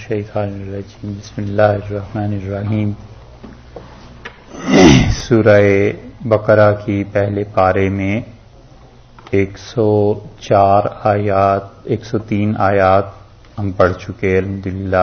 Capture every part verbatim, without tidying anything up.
الشیطان الرجیم بسم اللہ الرحمن الرحیم۔ سورہ بقرہ کی پہلے پارے میں ایک سو چار آیات ایک سو تین آیات ہم پڑھ چکے الحمدللہ،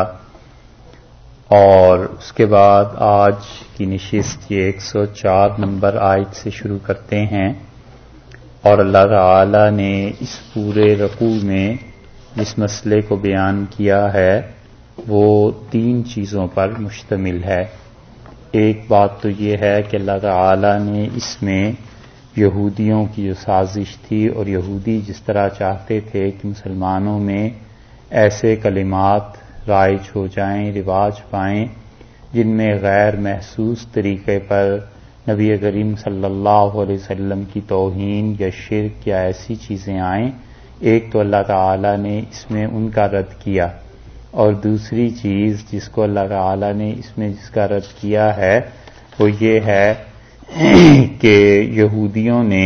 اور اس کے بعد آج کی نشست یہ ایک سو چار نمبر آیت سے شروع کرتے ہیں، اور اللہ تعالی نے اس پورے رکوع میں جس مسئلے کو بیان کیا ہے وہ تین چیزوں پر مشتمل ہے۔ ایک بات تو یہ ہے کہ اللہ تعالی نے اس میں یہودیوں کی جو سازش تھی اور یہودی جس طرح چاہتے تھے کہ مسلمانوں میں ایسے کلمات رائج ہو جائیں، رواج پائیں جن میں غیر محسوس طریقے پر نبی کریم صلی اللہ علیہ وسلم کی توہین یا شرک یا ایسی چیزیں آئیں، ایک تو اللہ تعالی نے اس میں ان کا رد کیا، اور دوسری چیز جس کو اللہ تعالی نے اس میں جس کا رد کیا ہے وہ یہ ہے کہ یہودیوں نے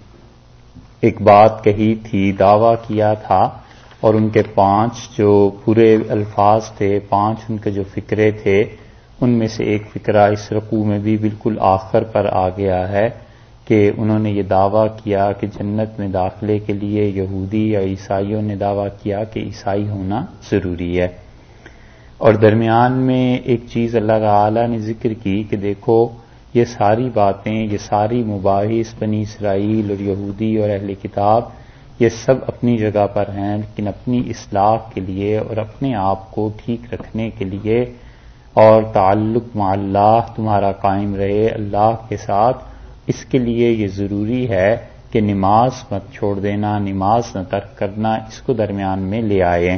ایک بات کہی تھی، دعویٰ کیا تھا، اور ان کے پانچ جو پورے الفاظ تھے، پانچ ان کے جو فقرے تھے، ان میں سے ایک فقرہ اس رکوع میں بھی بالکل آخر پر آ گیا ہے کہ انہوں نے یہ دعویٰ کیا کہ جنت میں داخلے کے لیے یہودی یا عیسائیوں نے دعویٰ کیا کہ عیسائی ہونا ضروری ہے۔ اور درمیان میں ایک چیز اللہ تعالی نے ذکر کی کہ دیکھو یہ ساری باتیں، یہ ساری مباحث بنی اسرائیل اور یہودی اور اہل کتاب یہ سب اپنی جگہ پر ہیں، لیکن اپنی اصلاح کے لیے اور اپنے آپ کو ٹھیک رکھنے کے لیے اور تعلق مع اللہ تمہارا قائم رہے اللہ کے ساتھ، اس کے لیے یہ ضروری ہے کہ نماز مت چھوڑ دینا، نماز نہ ترک کرنا، اس کو درمیان میں لے آئے۔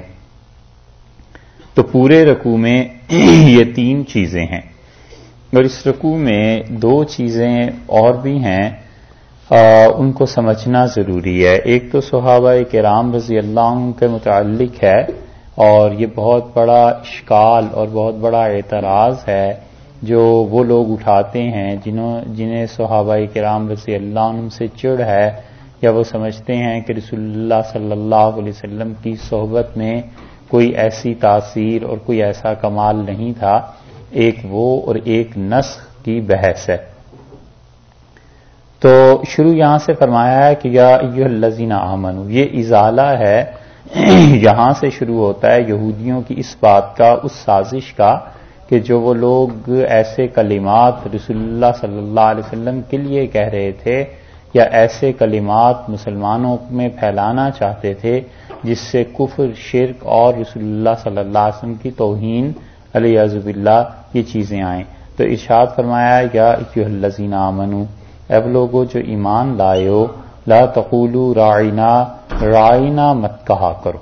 تو پورے رکوع میں یہ تین چیزیں ہیں، اور اس رکوع میں دو چیزیں اور بھی ہیں، آ, ان کو سمجھنا ضروری ہے۔ ایک تو صحابہ کرام رضی اللہ عنہ کے متعلق ہے، اور یہ بہت بڑا اشکال اور بہت بڑا اعتراض ہے جو وہ لوگ اٹھاتے ہیں جنہوں جنہیں صحابہ کرام رضی اللہ عنہ سے چڑ ہے، یا وہ سمجھتے ہیں کہ رسول اللہ صلی اللہ علیہ وسلم کی صحبت میں کوئی ایسی تاثیر اور کوئی ایسا کمال نہیں تھا۔ ایک وہ اور ایک نسخ کی بحث ہے۔ تو شروع یہاں سے فرمایا ہے کہ یا ایھا الذین آمنوا، یہ ازالہ ہے، یہاں سے شروع ہوتا ہے یہودیوں کی اس بات کا، اس سازش کا کہ جو وہ لوگ ایسے کلمات رسول اللہ صلی اللہ علیہ وسلم کے لیے کہہ رہے تھے، یا ایسے کلمات مسلمانوں میں پھیلانا چاہتے تھے جس سے کفر، شرک اور رسول اللہ صلی اللہ علیہ وسلم کی توہین علیہ باللہ یہ چیزیں آئیں۔ تو ارشاد فرمایا یا ایھا الذین آمنوا، اے وہ لوگوں جو ایمان لائے ہو، لا تقولوا راعنا، راعنا مت کہا کرو۔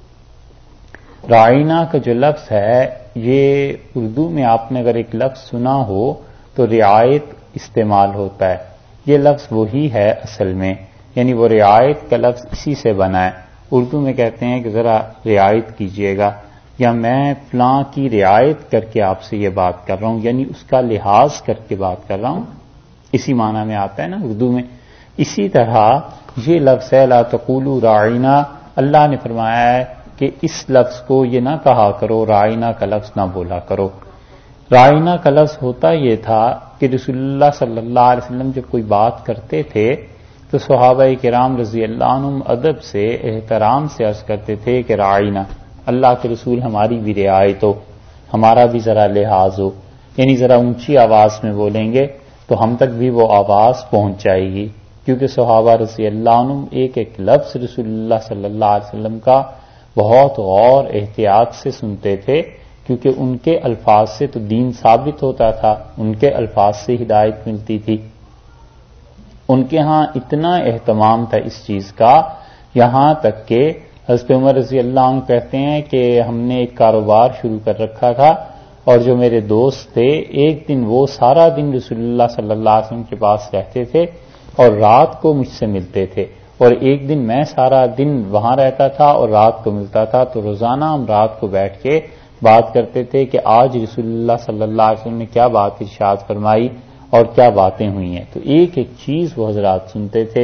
راعنا کا جو لفظ ہے یہ اردو میں آپ نے اگر ایک لفظ سنا ہو تو رعایت استعمال ہوتا ہے، یہ لفظ وہی ہے اصل میں، یعنی وہ رعایت کا لفظ اسی سے بنا ہے۔ اردو میں کہتے ہیں کہ ذرا رعایت کیجئے گا، یا میں فلاں کی رعایت کر کے آپ سے یہ بات کر رہا ہوں، یعنی اس کا لحاظ کر کے بات کر رہا ہوں، اسی معنی میں آتا ہے نا اردو میں۔ اسی طرح یہ لفظ ہے لا تقولوا راعنا، اللہ نے فرمایا ہے کہ اس لفظ کو یہ نہ کہا کرو، راعنا کا لفظ نہ بولا کرو۔ راعنا کا لفظ ہوتا یہ تھا کہ رسول اللہ صلی اللہ علیہ وسلم جب کوئی بات کرتے تھے تو صحابہ کرام رضی اللہ عنہم ادب سے، احترام سے عرض کرتے تھے کہ راعنا، اللہ کے رسول ہماری بھی رعایت ہو، ہمارا بھی ذرا لحاظ ہو، یعنی ذرا اونچی آواز میں بولیں گے تو ہم تک بھی وہ آواز پہنچ جائے گی، کیونکہ صحابہ رضی اللہ عنہم ایک ایک لفظ رسول اللہ صلی اللہ علیہ وسلم کا بہت غور احتیاط سے سنتے تھے، کیونکہ ان کے الفاظ سے تو دین ثابت ہوتا تھا، ان کے الفاظ سے ہدایت ملتی تھی۔ ان کے ہاں اتنا اہتمام تھا اس چیز کا، یہاں تک کہ حضرت عمر رضی اللہ عنہ کہتے ہیں کہ ہم نے ایک کاروبار شروع کر رکھا تھا، اور جو میرے دوست تھے ایک دن وہ سارا دن رسول اللہ صلی اللہ علیہ وسلم کے پاس رہتے تھے اور رات کو مجھ سے ملتے تھے، اور ایک دن میں سارا دن وہاں رہتا تھا اور رات کو ملتا تھا، تو روزانہ ہم رات کو بیٹھ کے بات کرتے تھے کہ آج رسول اللہ صلی اللہ علیہ وسلم نے کیا بات ارشاد فرمائی اور کیا باتیں ہوئی ہیں۔ تو ایک ایک چیز وہ حضرات سنتے تھے۔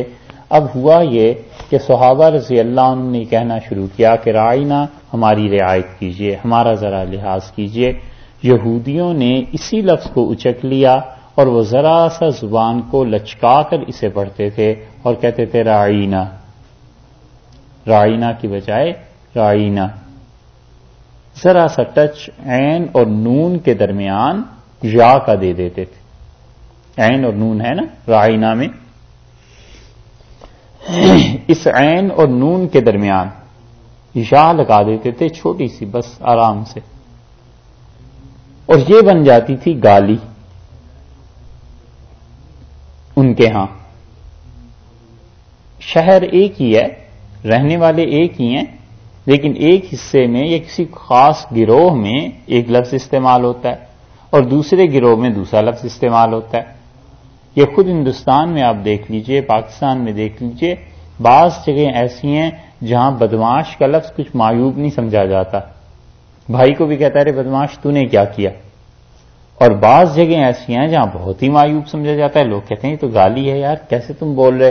اب ہوا یہ کہ صحابہ رضی اللہ عنہ نے کہنا شروع کیا کہ رعینا، ہماری رعایت کیجئے، ہمارا ذرا لحاظ کیجئے۔ یہودیوں نے اسی لفظ کو اچک لیا اور وہ ذرا سا زبان کو لچکا کر اسے پڑھتے تھے اور کہتے تھے رعینا، رعینا کی بجائے رعینا۔ ذرا سا ٹچ عین اور نون کے درمیان یا کا دے دیتے تھے، عین اور نون ہے نا رعینا میں، اس عین اور نون کے درمیان یا لگا دیتے تھے چھوٹی سی، بس آرام سے، اور یہ بن جاتی تھی گالی ان کے ہاں۔ شہر ایک ہی ہے، رہنے والے ایک ہی ہیں، لیکن ایک حصے میں یا کسی خاص گروہ میں ایک لفظ استعمال ہوتا ہے اور دوسرے گروہ میں دوسرا لفظ استعمال ہوتا ہے۔ یہ خود ہندوستان میں آپ دیکھ لیجئے، پاکستان میں دیکھ لیجئے، بعض جگہیں ایسی ہیں جہاں بدمعاش کا لفظ کچھ معیوب نہیں سمجھا جاتا، بھائی کو بھی کہتا ہے رے بدمعاش تو نے کیا کیا، اور بعض جگہیں ایسی ہیں جہاں بہت ہی معیوب سمجھا جاتا ہے، لوگ کہتے ہیں یہ تو گالی ہے یار، کیسے تم بول رہے۔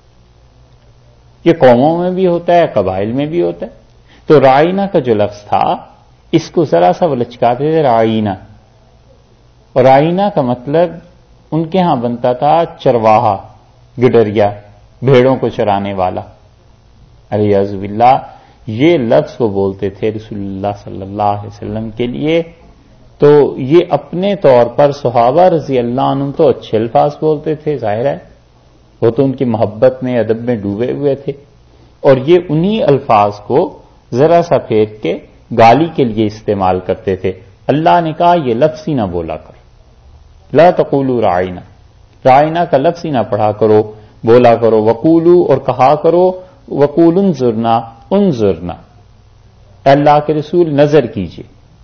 یہ قوموں میں بھی ہوتا ہے، قبائل میں بھی ہوتا ہے۔ تو رعینا کا جو لفظ تھا اس کو ذرا سا وہ لچکاتے تھے رعینا، اور رعینا کا مطلب ان کے ہاں بنتا تھا چرواہا، گڈریا، بھیڑوں کو چرانے والا۔ الیاذ باللہ، یہ لفظ وہ بولتے تھے رسول اللہ صلی اللہ علیہ وسلم کے لیے۔ تو یہ اپنے طور پر صحابہ رضی اللہ عنہ تو اچھے الفاظ بولتے تھے، ظاہر ہے وہ تو ان کی محبت میں ادب میں ڈوبے ہوئے تھے، اور یہ انہی الفاظ کو ذرا سا پھیر کے گالی کے لیے استعمال کرتے تھے۔ اللہ نے کہا یہ لفظ ہی نہ بولا کرو، لا تقولوا رعینا، رعینا کا لفظ ہی نہ پڑھا کرو، بولا کرو، وقولو اور کہا کرو، وقول انظرنا، انظرنا، اللہ کے رسول نظر کیجئے،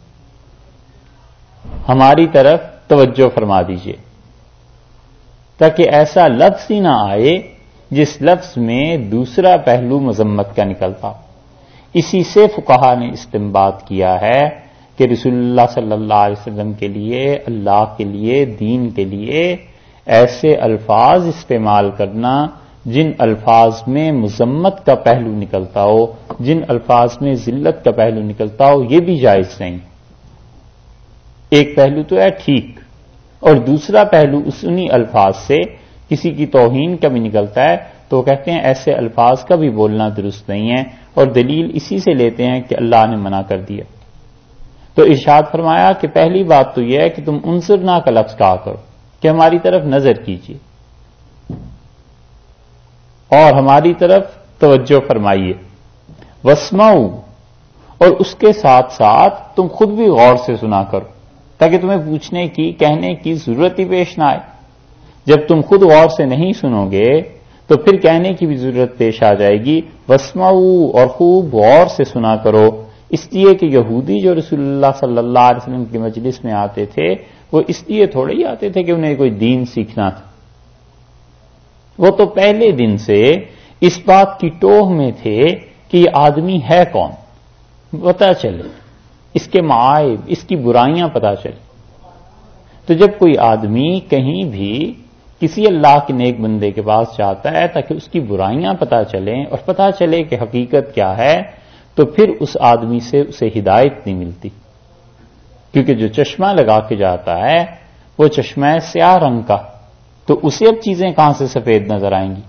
ہماری طرف توجہ فرما دیجئے، تاکہ ایسا لفظ ہی نہ آئے جس لفظ میں دوسرا پہلو مذمت کا نکلتا۔ اسی سے فقہا نے استنباط کیا ہے کہ رسول اللہ صلی اللہ علیہ وسلم کے لیے، اللہ کے لیے، دین کے لیے ایسے الفاظ استعمال کرنا جن الفاظ میں مذمت کا پہلو نکلتا ہو، جن الفاظ میں ذلت کا پہلو نکلتا ہو، یہ بھی جائز نہیں۔ ایک پہلو تو ہے ٹھیک، اور دوسرا پہلو اس انہی الفاظ سے کسی کی توہین کا بھی نکلتا ہے، تو وہ کہتے ہیں ایسے الفاظ کا بھی بولنا درست نہیں ہے، اور دلیل اسی سے لیتے ہیں کہ اللہ نے منع کر دیا۔ تو ارشاد فرمایا کہ پہلی بات تو یہ ہے کہ تم انظرنا کا لفظ کہا کرو، کہ ہماری طرف نظر کیجیے اور ہماری طرف توجہ فرمائیے، واسمعوا، اور اس کے ساتھ ساتھ تم خود بھی غور سے سنا کرو، تاکہ تمہیں پوچھنے کی، کہنے کی ضرورت ہی پیش نہ آئے۔ جب تم خود غور سے نہیں سنو گے تو پھر کہنے کی بھی ضرورت پیش آ جائے گی۔ واسمعوا، اور خوب غور سے سنا کرو، اس لیے کہ یہودی جو رسول اللہ صلی اللہ علیہ وسلم کی مجلس میں آتے تھے وہ اس لیے تھوڑے ہی آتے تھے کہ انہیں کوئی دین سیکھنا تھا، وہ تو پہلے دن سے اس بات کی ٹوہ میں تھے کہ یہ آدمی ہے کون، پتا چلے اس کے معائب، اس کی برائیاں پتا چلے۔ تو جب کوئی آدمی کہیں بھی کسی اللہ کے نیک بندے کے پاس جاتا ہے تاکہ اس کی برائیاں پتا چلیں اور پتا چلے کہ حقیقت کیا ہے، تو پھر اس آدمی سے اسے ہدایت نہیں ملتی، کیونکہ جو چشمہ لگا کے جاتا ہے وہ چشمہ ہے سیاہ رنگ کا، تو اسے اب چیزیں کہاں سے سفید نظر آئیں گی،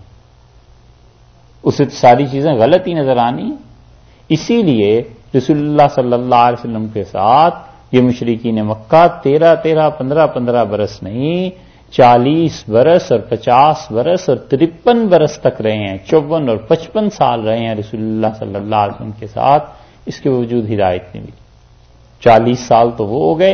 اسے تو ساری چیزیں غلط ہی نظر آنی۔ اسی لیے رسول اللہ صلی اللہ علیہ وسلم کے ساتھ یہ مشرکین مکہ تیرہ تیرہ پندرہ پندرہ برس نہیں، چالیس برس اور پچاس برس اور ترپن برس تک رہے ہیں، چون اور پچپن سال رہے ہیں رسول اللہ صلی اللہ علیہ وسلم کے ساتھ، اس کے باوجود ہدایت نہیں ملی۔ چالیس سال تو وہ ہو گئے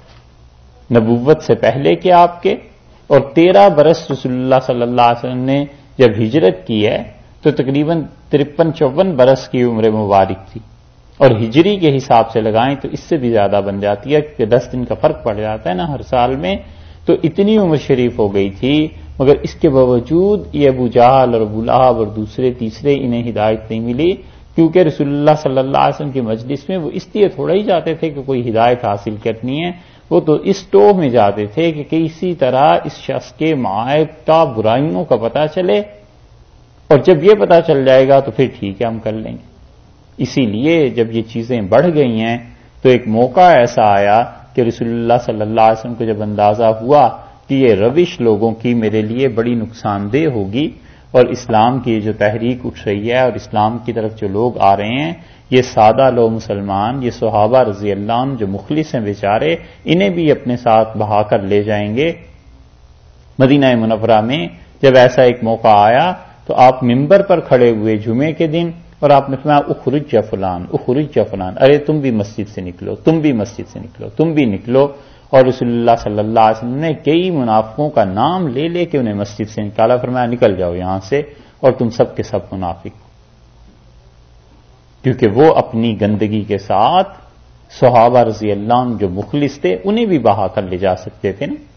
نبوت سے پہلے کے آپ کے، اور تیرہ برس رسول اللہ صلی اللہ علیہ وسلم نے جب ہجرت کی ہے تو تقریباً ترپن چون برس کی عمر مبارک تھی، اور ہجری کے حساب سے لگائیں تو اس سے بھی زیادہ بن جاتی ہے، کہ دس دن کا فرق پڑ جاتا ہے نا ہر سال میں، تو اتنی عمر شریف ہو گئی تھی، مگر اس کے باوجود یہ ابو جہل اور ابو لہب اور دوسرے تیسرے انہیں ہدایت نہیں ملی، کیونکہ رسول اللہ صلی اللہ علیہ وسلم کی مجلس میں وہ اس لیے تھوڑا ہی جاتے تھے کہ کوئی ہدایت حاصل کرنی ہے، وہ تو اس ٹوہ میں جاتے تھے کہ کسی طرح اس شخص کے معائب کا، برائیوں کا پتہ چلے اور جب یہ پتا چل جائے گا تو پھر ٹھیک ہے ہم کر لیں گے. اسی لیے جب یہ چیزیں بڑھ گئی ہیں تو ایک موقع ایسا آیا کہ رسول اللہ صلی اللہ علیہ وسلم کو جب اندازہ ہوا کہ یہ روش لوگوں کی میرے لیے بڑی نقصان دہ ہوگی اور اسلام کی جو تحریک اٹھ رہی ہے اور اسلام کی طرف جو لوگ آ رہے ہیں یہ سادہ لوگ مسلمان، یہ صحابہ رضی اللہ عنہ جو مخلص ہیں بیچارے، انہیں بھی اپنے ساتھ بہا کر لے جائیں گے. مدینہ منورہ میں جب ایسا ایک موقع آیا تو آپ ممبر پر کھڑے ہوئے جمعے کے دن اور آپ نے فرمایا اخرج یا فلان، اخرج یا فلان، ارے تم بھی مسجد سے نکلو، تم بھی مسجد سے نکلو، تم بھی نکلو. اور رسول اللہ صلی اللہ علیہ وسلم نے کئی منافقوں کا نام لے لے کے انہیں مسجد سے نکالا، فرمایا نکل جاؤ یہاں سے اور تم سب کے سب منافق، کیونکہ وہ اپنی گندگی کے ساتھ صحابہ رضی اللہ عنہ جو مخلص تھے انہیں بھی بہا کر لے جا سکتے تھے نا.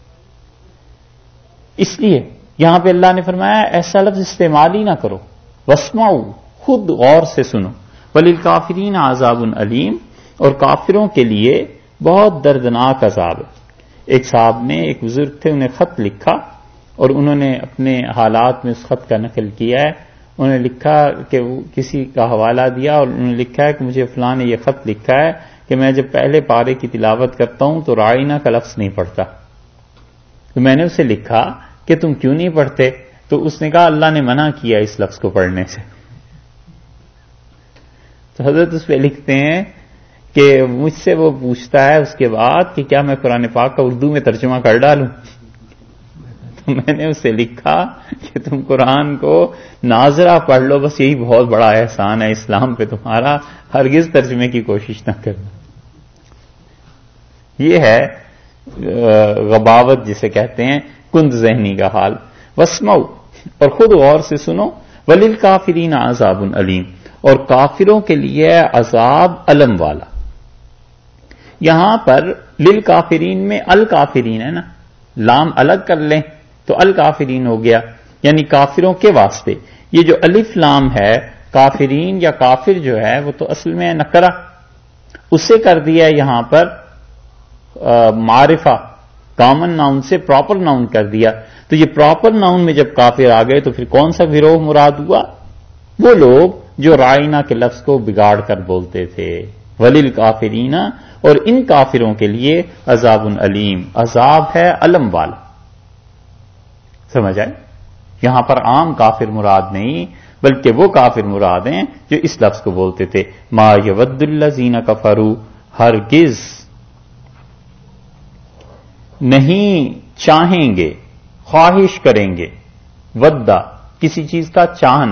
اس لیے یہاں پہ اللہ نے فرمایا ایسا لفظ استعمال ہی نہ کرو، واسمعوا، خود غور سے سنو، وللکافرین عذاب علیم، اور کافروں کے لیے بہت دردناک عذاب ہے. ایک صاحب نے، ایک بزرگ تھے، انہیں خط لکھا اور انہوں نے اپنے حالات میں اس خط کا نقل کیا ہے. انہوں نے لکھا کہ وہ کسی کا حوالہ دیا اور انہوں نے لکھا ہے کہ مجھے فلاں نے یہ خط لکھا ہے کہ میں جب پہلے پارے کی تلاوت کرتا ہوں تو رائنا کا لفظ نہیں پڑھتا. تو میں نے اسے لکھا کہ تم کیوں نہیں پڑھتے؟ تو اس نے کہا اللہ نے منع کیا اس لفظ کو پڑھنے سے. تو حضرت اس پہ لکھتے ہیں کہ مجھ سے وہ پوچھتا ہے اس کے بعد کہ کیا میں قرآن پاک کا اردو میں ترجمہ کر ڈالوں؟ تو میں نے اسے لکھا کہ تم قرآن کو ناظرہ پڑھ لو، بس یہی بہت بڑا احسان ہے اسلام پہ تمہارا، ہرگز ترجمے کی کوشش نہ کرنا. یہ ہے غباوت جسے کہتے ہیں، کند ذہنی کا حال. واسمعوا، اور خود غور سے سنو، وللکافرین عذاب علیم، اور کافروں کے لیے عذاب علم والا. یہاں پر للکافرین میں الکافرین ہے نا، لام الگ کر لیں تو الکافرین ہو گیا، یعنی کافروں کے واسطے. یہ جو الف لام ہے کافرین یا کافر جو ہے وہ تو اصل میں نکرہ، اسے کر دیا یہاں پر معرفہ، کامن ناؤن سے پراپر ناؤن کر دیا. تو یہ پراپر ناؤن میں جب کافر آ گئے تو پھر کون سا گروہ مراد ہوا؟ وہ لوگ جو رائنا کے لفظ کو بگاڑ کر بولتے تھے. وللکافرین، اور ان کافروں کے لیے عذاب علیم، عذاب ہے علم والا. سمجھ آئے؟ یہاں پر عام کافر مراد نہیں بلکہ وہ کافر مراد ہیں جو اس لفظ کو بولتے تھے. ما یود الذین کفروا، ہرگز نہیں چاہیں گے، خواہش کریں گے، ودا کسی چیز کا چاہنا،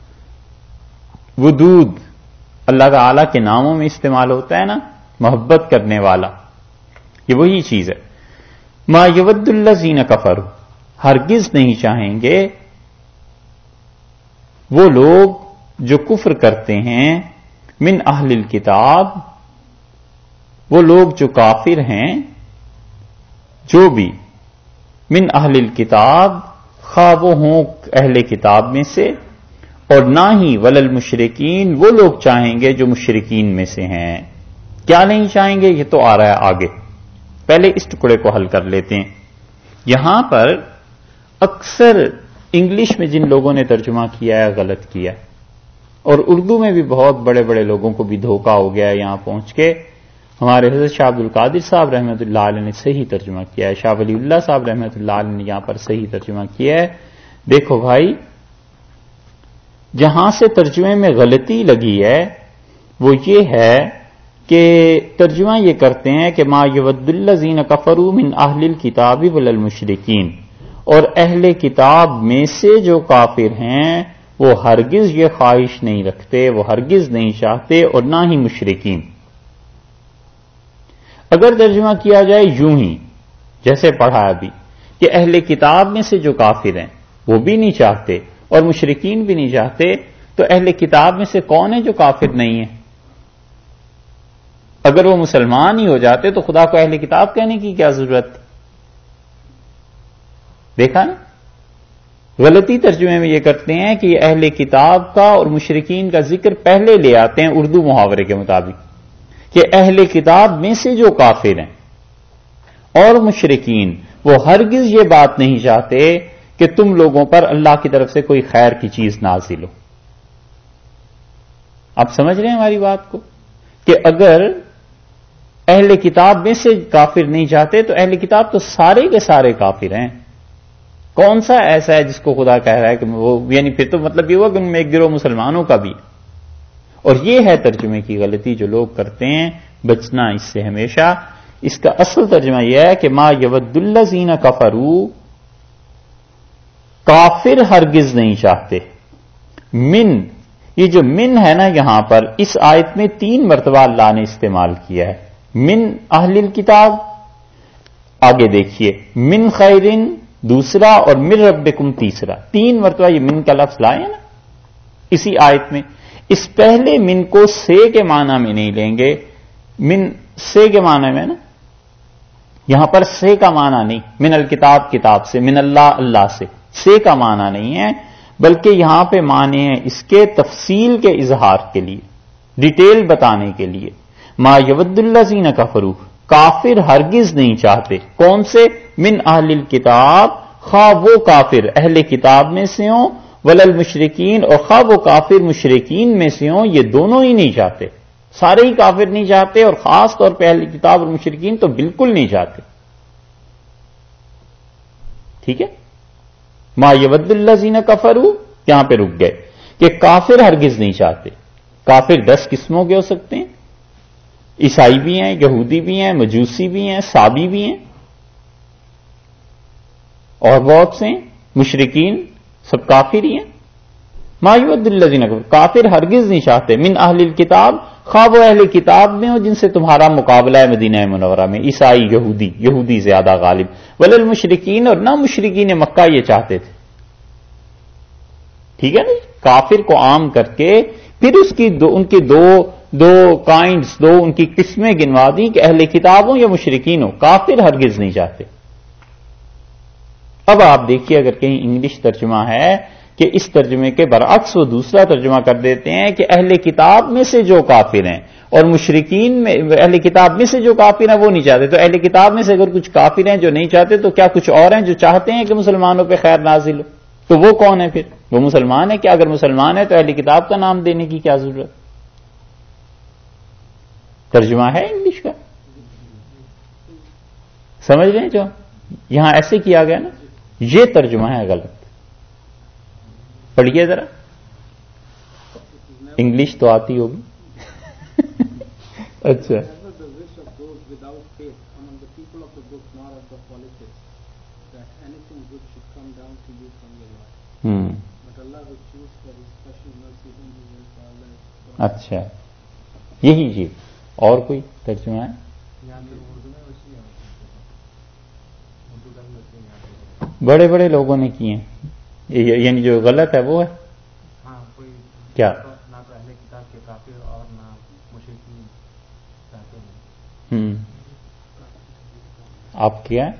ودود اللہ تعالی کے ناموں میں استعمال ہوتا ہے نا، محبت کرنے والا، یہ وہی چیز ہے. ما یود الذین کفروا، ہرگز نہیں چاہیں گے وہ لوگ جو کفر کرتے ہیں، من اہل الکتاب، وہ لوگ جو کافر ہیں، جو بھی من اہل الکتاب، خواہ وہ ہوں اہل کتاب میں سے، اور نہ ہی ولل مشرکین، وہ لوگ چاہیں گے جو مشرکین میں سے ہیں. کیا نہیں چاہیں گے؟ یہ تو آ رہا ہے آگے، پہلے اس ٹکڑے کو حل کر لیتے ہیں. یہاں پر اکثر انگلش میں جن لوگوں نے ترجمہ کیا ہے غلط کیا ہے، اور اردو میں بھی بہت بڑے بڑے لوگوں کو بھی دھوکہ ہو گیا ہے یہاں پہنچ کے. ہمارے حضرت شاہ عبد القادر صاحب رحمۃ اللہ علیہ نے صحیح ترجمہ کیا ہے، شاہ ولی اللہ صاحب رحمۃ اللہ علیہ نے یہاں پر صحیح ترجمہ کیا ہے. دیکھو بھائی، جہاں سے ترجمے میں غلطی لگی ہے وہ یہ ہے کہ ترجمہ یہ کرتے ہیں کہ ما یود الذین کفروا من اہل الکتاب وللمشرکین، اور اہل کتاب میں سے جو کافر ہیں وہ ہرگز یہ خواہش نہیں رکھتے، وہ ہرگز نہیں چاہتے، اور نہ ہی مشرکین. اگر ترجمہ کیا جائے یوں ہی جیسے پڑھا ابھی کہ اہل کتاب میں سے جو کافر ہیں وہ بھی نہیں چاہتے اور مشرکین بھی نہیں چاہتے، تو اہل کتاب میں سے کون ہے جو کافر نہیں ہے؟ اگر وہ مسلمان ہی ہو جاتے تو خدا کو اہل کتاب کہنے کی کیا ضرورت؟ دیکھا نا، غلطی ترجمے میں یہ کرتے ہیں کہ یہ اہل کتاب کا اور مشرکین کا ذکر پہلے لے آتے ہیں اردو محاورے کے مطابق، کہ اہل کتاب میں سے جو کافر ہیں اور مشرکین وہ ہرگز یہ بات نہیں چاہتے کہ تم لوگوں پر اللہ کی طرف سے کوئی خیر کی چیز نازل ہو. آپ سمجھ رہے ہیں ہماری بات کو کہ اگر اہل کتاب میں سے کافر نہیں چاہتے تو اہل کتاب تو سارے کے سارے کافر ہیں. کون سا ایسا ہے جس کو خدا کہہ رہا ہے کہ وہ، یعنی پھر تو مطلب یہ ہوا کہ ان میں ایک گروہ مسلمانوں کا بھی. اور یہ ہے ترجمے کی غلطی جو لوگ کرتے ہیں، بچنا اس سے ہمیشہ. اس کا اصل ترجمہ یہ ہے کہ ما یود الذین کفروا، کافر ہرگز نہیں چاہتے. من، یہ جو من ہے نا یہاں پر اس آیت میں تین مرتبہ اللہ نے استعمال کیا ہے. من اہل الکتاب، آگے دیکھیے من خیرن دوسرا، اور من ربکم تیسرا. تین مرتبہ یہ من کا لفظ لائے نا اسی آیت میں. اس پہلے من کو سے کے معنی میں نہیں لیں گے، من سے کے معنی میں نا، یہاں پر سے کا معنی نہیں. من الکتاب کتاب سے، من اللہ اللہ سے، سے کا معنی نہیں ہے، بلکہ یہاں پہ معنی ہے اس کے تفصیل کے اظہار کے لیے، ڈیٹیل بتانے کے لیے. ما یود الذین کفروا، کافر ہرگز نہیں چاہتے. کون سے؟ من اہل الکتاب، خواہ وہ کافر اہل کتاب میں سے ہوں، ولل مشرکین، اور خواہ وہ کافر مشرکین میں سے ہوں. یہ دونوں ہی نہیں چاہتے، سارے ہی کافر نہیں چاہتے، اور خاص طور پہ اہل کتاب اور مشرکین تو بالکل نہیں چاہتے. ٹھیک ہے، ما یود الذین کفروا یہاں پہ رک گئے کہ کافر ہرگز نہیں چاہتے. کافر دس قسموں کے ہو سکتے ہیں، عیسائی بھی ہیں، یہودی بھی ہیں، مجوسی بھی ہیں، سابی بھی ہیں، اور بہت سے ہیں. مشرکین سب کافر ہی ہیں. ما یود الذین کفروا، کافر ہرگز نہیں چاہتے. من اہل الکتاب، خواہ وہ اہل کتاب میں ہو جن سے تمہارا مقابلہ ہے مدینہ منورہ میں، عیسائی، یہودی، یہودی زیادہ غالب. ولل مشرکین، اور نہ مشرکین مکہ یہ چاہتے تھے. ٹھیک ہے نا، کافر کو عام کر کے پھر اس کی دو ان کی دو دو کائنڈز، دو ان کی قسمیں گنوا دیں کہ اہل کتاب ہوں یا مشرکین ہوں، کافر ہرگز نہیں چاہتے. اب آپ دیکھیے اگر کہیں انگلش ترجمہ ہے کہ اس ترجمے کے برعکس وہ دوسرا ترجمہ کر دیتے ہیں کہ اہل کتاب میں سے جو کافر ہیں اور مشرکین میں، اہل کتاب میں سے جو کافر ہیں وہ نہیں چاہتے. تو اہل کتاب میں سے اگر کچھ کافر ہیں جو نہیں چاہتے تو کیا کچھ اور ہیں جو چاہتے ہیں کہ مسلمانوں پہ خیر نازل ہو؟ تو وہ کون ہے پھر؟ وہ مسلمان ہے. کیا اگر مسلمان ہے تو اہل کتاب کا نام دینے کی کیا ضرورت؟ ترجمہ ہے انگلش کا، سمجھ رہے ہیں؟ جو یہاں ایسے کیا گیا نا، یہ ترجمہ ہے غلط. پڑھیے ذرا، انگلش تو آتی ہوگی. اچھا، ہوں، اچھا، یہی چیز. اور کوئی ترجمہ ہے؟ بڑے بڑے لوگوں نے کیے ہیں، یعنی جو غلط ہے وہ ہے کیا؟ نہ تو اہل کتاب کے کافر اور نہ مشرکین چاہتے ہیں. ہوں، آپ کیا ہے؟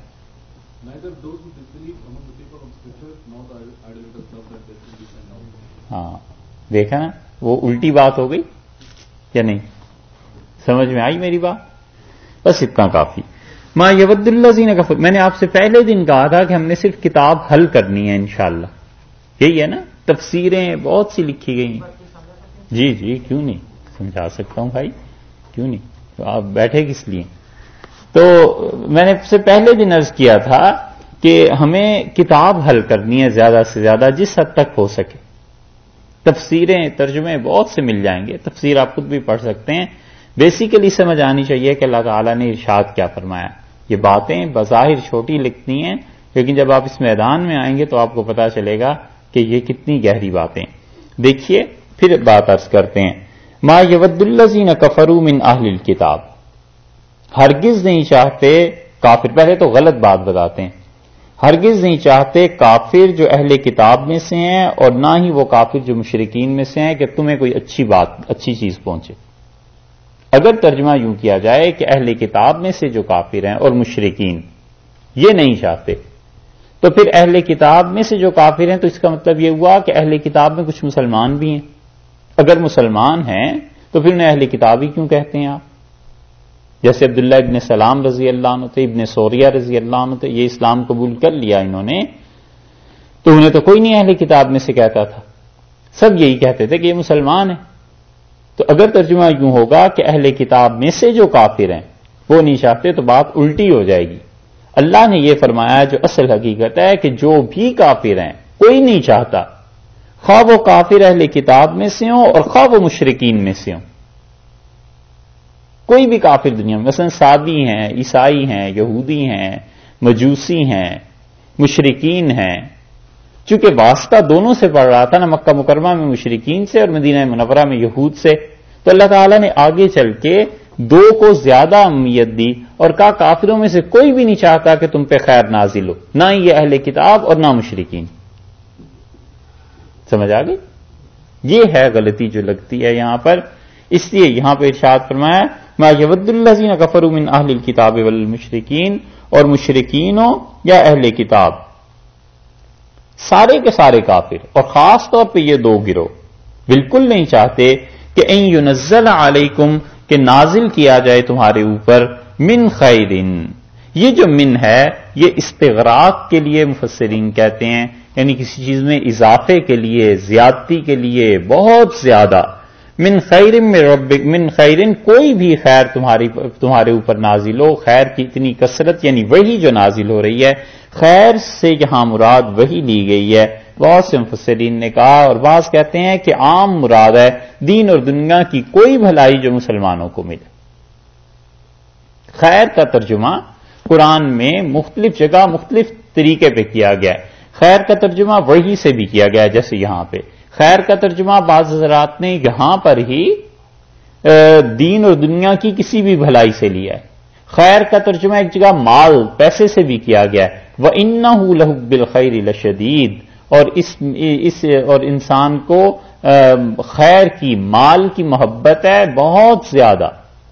ہاں، دیکھا نا، وہ الٹی بات ہو گئی یا نہیں؟ سمجھ میں آئی میری بات؟ بس اتنا کافی. ما یود الذین کفروا، میں نے آپ سے پہلے دن کہا تھا کہ ہم نے صرف کتاب حل کرنی ہے انشاءاللہ. یہی ہے نا، تفسیریں بہت سی لکھی گئی ہیں. جی جی، کیوں نہیں، سمجھا سکتا ہوں بھائی، کیوں نہیں. تو آپ بیٹھے کس لیے؟ تو میں نے سے پہلے دن عرض کیا تھا کہ ہمیں کتاب حل کرنی ہے زیادہ سے زیادہ جس حد تک ہو سکے. تفسیریں، ترجمے بہت سے مل جائیں گے، تفسیر آپ خود بھی پڑھ سکتے ہیں. بیسیکلی سمجھ آنی چاہیے کہ اللہ تعالیٰ نے ارشاد کیا فرمایا. یہ باتیں بظاہر چھوٹی لکھتی ہیں، لیکن جب آپ اس میدان میں آئیں گے تو آپ کو پتا چلے گا کہ یہ کتنی گہری باتیں. دیکھیے پھر بات عرض کرتے ہیں. ما یود الذین کفروا من اہل الکتاب، ہرگز نہیں چاہتے کافر. پہلے تو غلط بات بتاتے ہیں. ہرگز نہیں چاہتے کافر جو اہل کتاب میں سے ہیں، اور نہ ہی وہ کافر جو مشرکین میں سے ہیں کہ تمہیں کوئی اچھی بات، اچھی چیز پہنچے. اگر ترجمہ یوں کیا جائے کہ اہل کتاب میں سے جو کافر ہیں اور مشرکین یہ نہیں چاہتے، تو پھر اہل کتاب میں سے جو کافر ہیں تو اس کا مطلب یہ ہوا کہ اہل کتاب میں کچھ مسلمان بھی ہیں. اگر مسلمان ہیں تو پھر انہیں اہل کتاب ہی کیوں کہتے ہیں آپ؟ جیسے عبداللہ ابن سلام رضی اللہ عنہ تھے، ابن سوریہ رضی اللہ عنہ تھے، یہ اسلام قبول کر لیا انہوں نے، تو انہیں تو کوئی نہیں اہل کتاب میں سے کہتا تھا، سب یہی کہتے تھے کہ یہ مسلمان ہیں۔ تو اگر ترجمہ یوں ہوگا کہ اہل کتاب میں سے جو کافر ہیں وہ نہیں چاہتے تو بات الٹی ہو جائے گی۔ اللہ نے یہ فرمایا جو اصل حقیقت ہے کہ جو بھی کافر ہیں کوئی نہیں چاہتا، خواہ وہ کافر اہل کتاب میں سے ہوں اور خواہ وہ مشرکین میں سے ہوں، کوئی بھی کافر دنیا میں، مثلا سادی ہیں، عیسائی ہیں، یہودی ہیں، مجوسی ہیں، مشرکین ہیں، چونکہ واسطہ دونوں سے پڑ رہا تھا نا، مکہ مکرمہ میں مشرکین سے اور مدینہ منورہ میں یہود سے، تو اللہ تعالیٰ نے آگے چل کے دو کو زیادہ اہمیت دی اور کہا کافروں میں سے کوئی بھی نہیں چاہتا کہ تم پہ خیر نازل ہو، نہ یہ اہل کتاب اور نہ مشرکین۔ سمجھ آ گئی؟ یہ ہے غلطی جو لگتی ہے یہاں پر، اس لیے یہاں پہ ارشاد فرمایا ما یود الذین کفروا من اہل الکتاب والمشرکین، اور مشرکینوں یا اہل کتاب سارے کے سارے کافر، اور خاص طور پہ یہ دو گروہ بالکل نہیں چاہتے کہ ان ینزل علیکم، کہ نازل کیا جائے تمہارے اوپر، من خیرن، یہ جو من ہے یہ استغراق کے لیے مفسرین کہتے ہیں، یعنی کسی چیز میں اضافے کے لیے، زیادتی کے لیے، بہت زیادہ، من خیر من ربک، من خیرن کوئی بھی خیر تمہاری تمہارے اوپر نازل ہو، خیر کی اتنی کثرت، یعنی وہی جو نازل ہو رہی ہے، خیر سے یہاں مراد وہی لی گئی ہے۔ بہت سے مفسرین نے کہا اور بعض کہتے ہیں کہ عام مراد ہے دین اور دنیا کی کوئی بھلائی جو مسلمانوں کو ملے۔ خیر کا ترجمہ قرآن میں مختلف جگہ مختلف طریقے پہ کیا گیا ہے۔ خیر کا ترجمہ وحی سے بھی کیا گیا ہے، جیسے یہاں پہ خیر کا ترجمہ بعض حضرات نے یہاں پر ہی دین اور دنیا کی کسی بھی بھلائی سے لیا ہے۔ خیر کا ترجمہ ایک جگہ مال، پیسے سے بھی کیا گیا ہے، وَإِنَّهُ لَحُبِّ الْخَيْرِ لَشَدِيدٌ، اور اس, اس اور انسان کو خیر کی، مال کی محبت ہے بہت زیادہ۔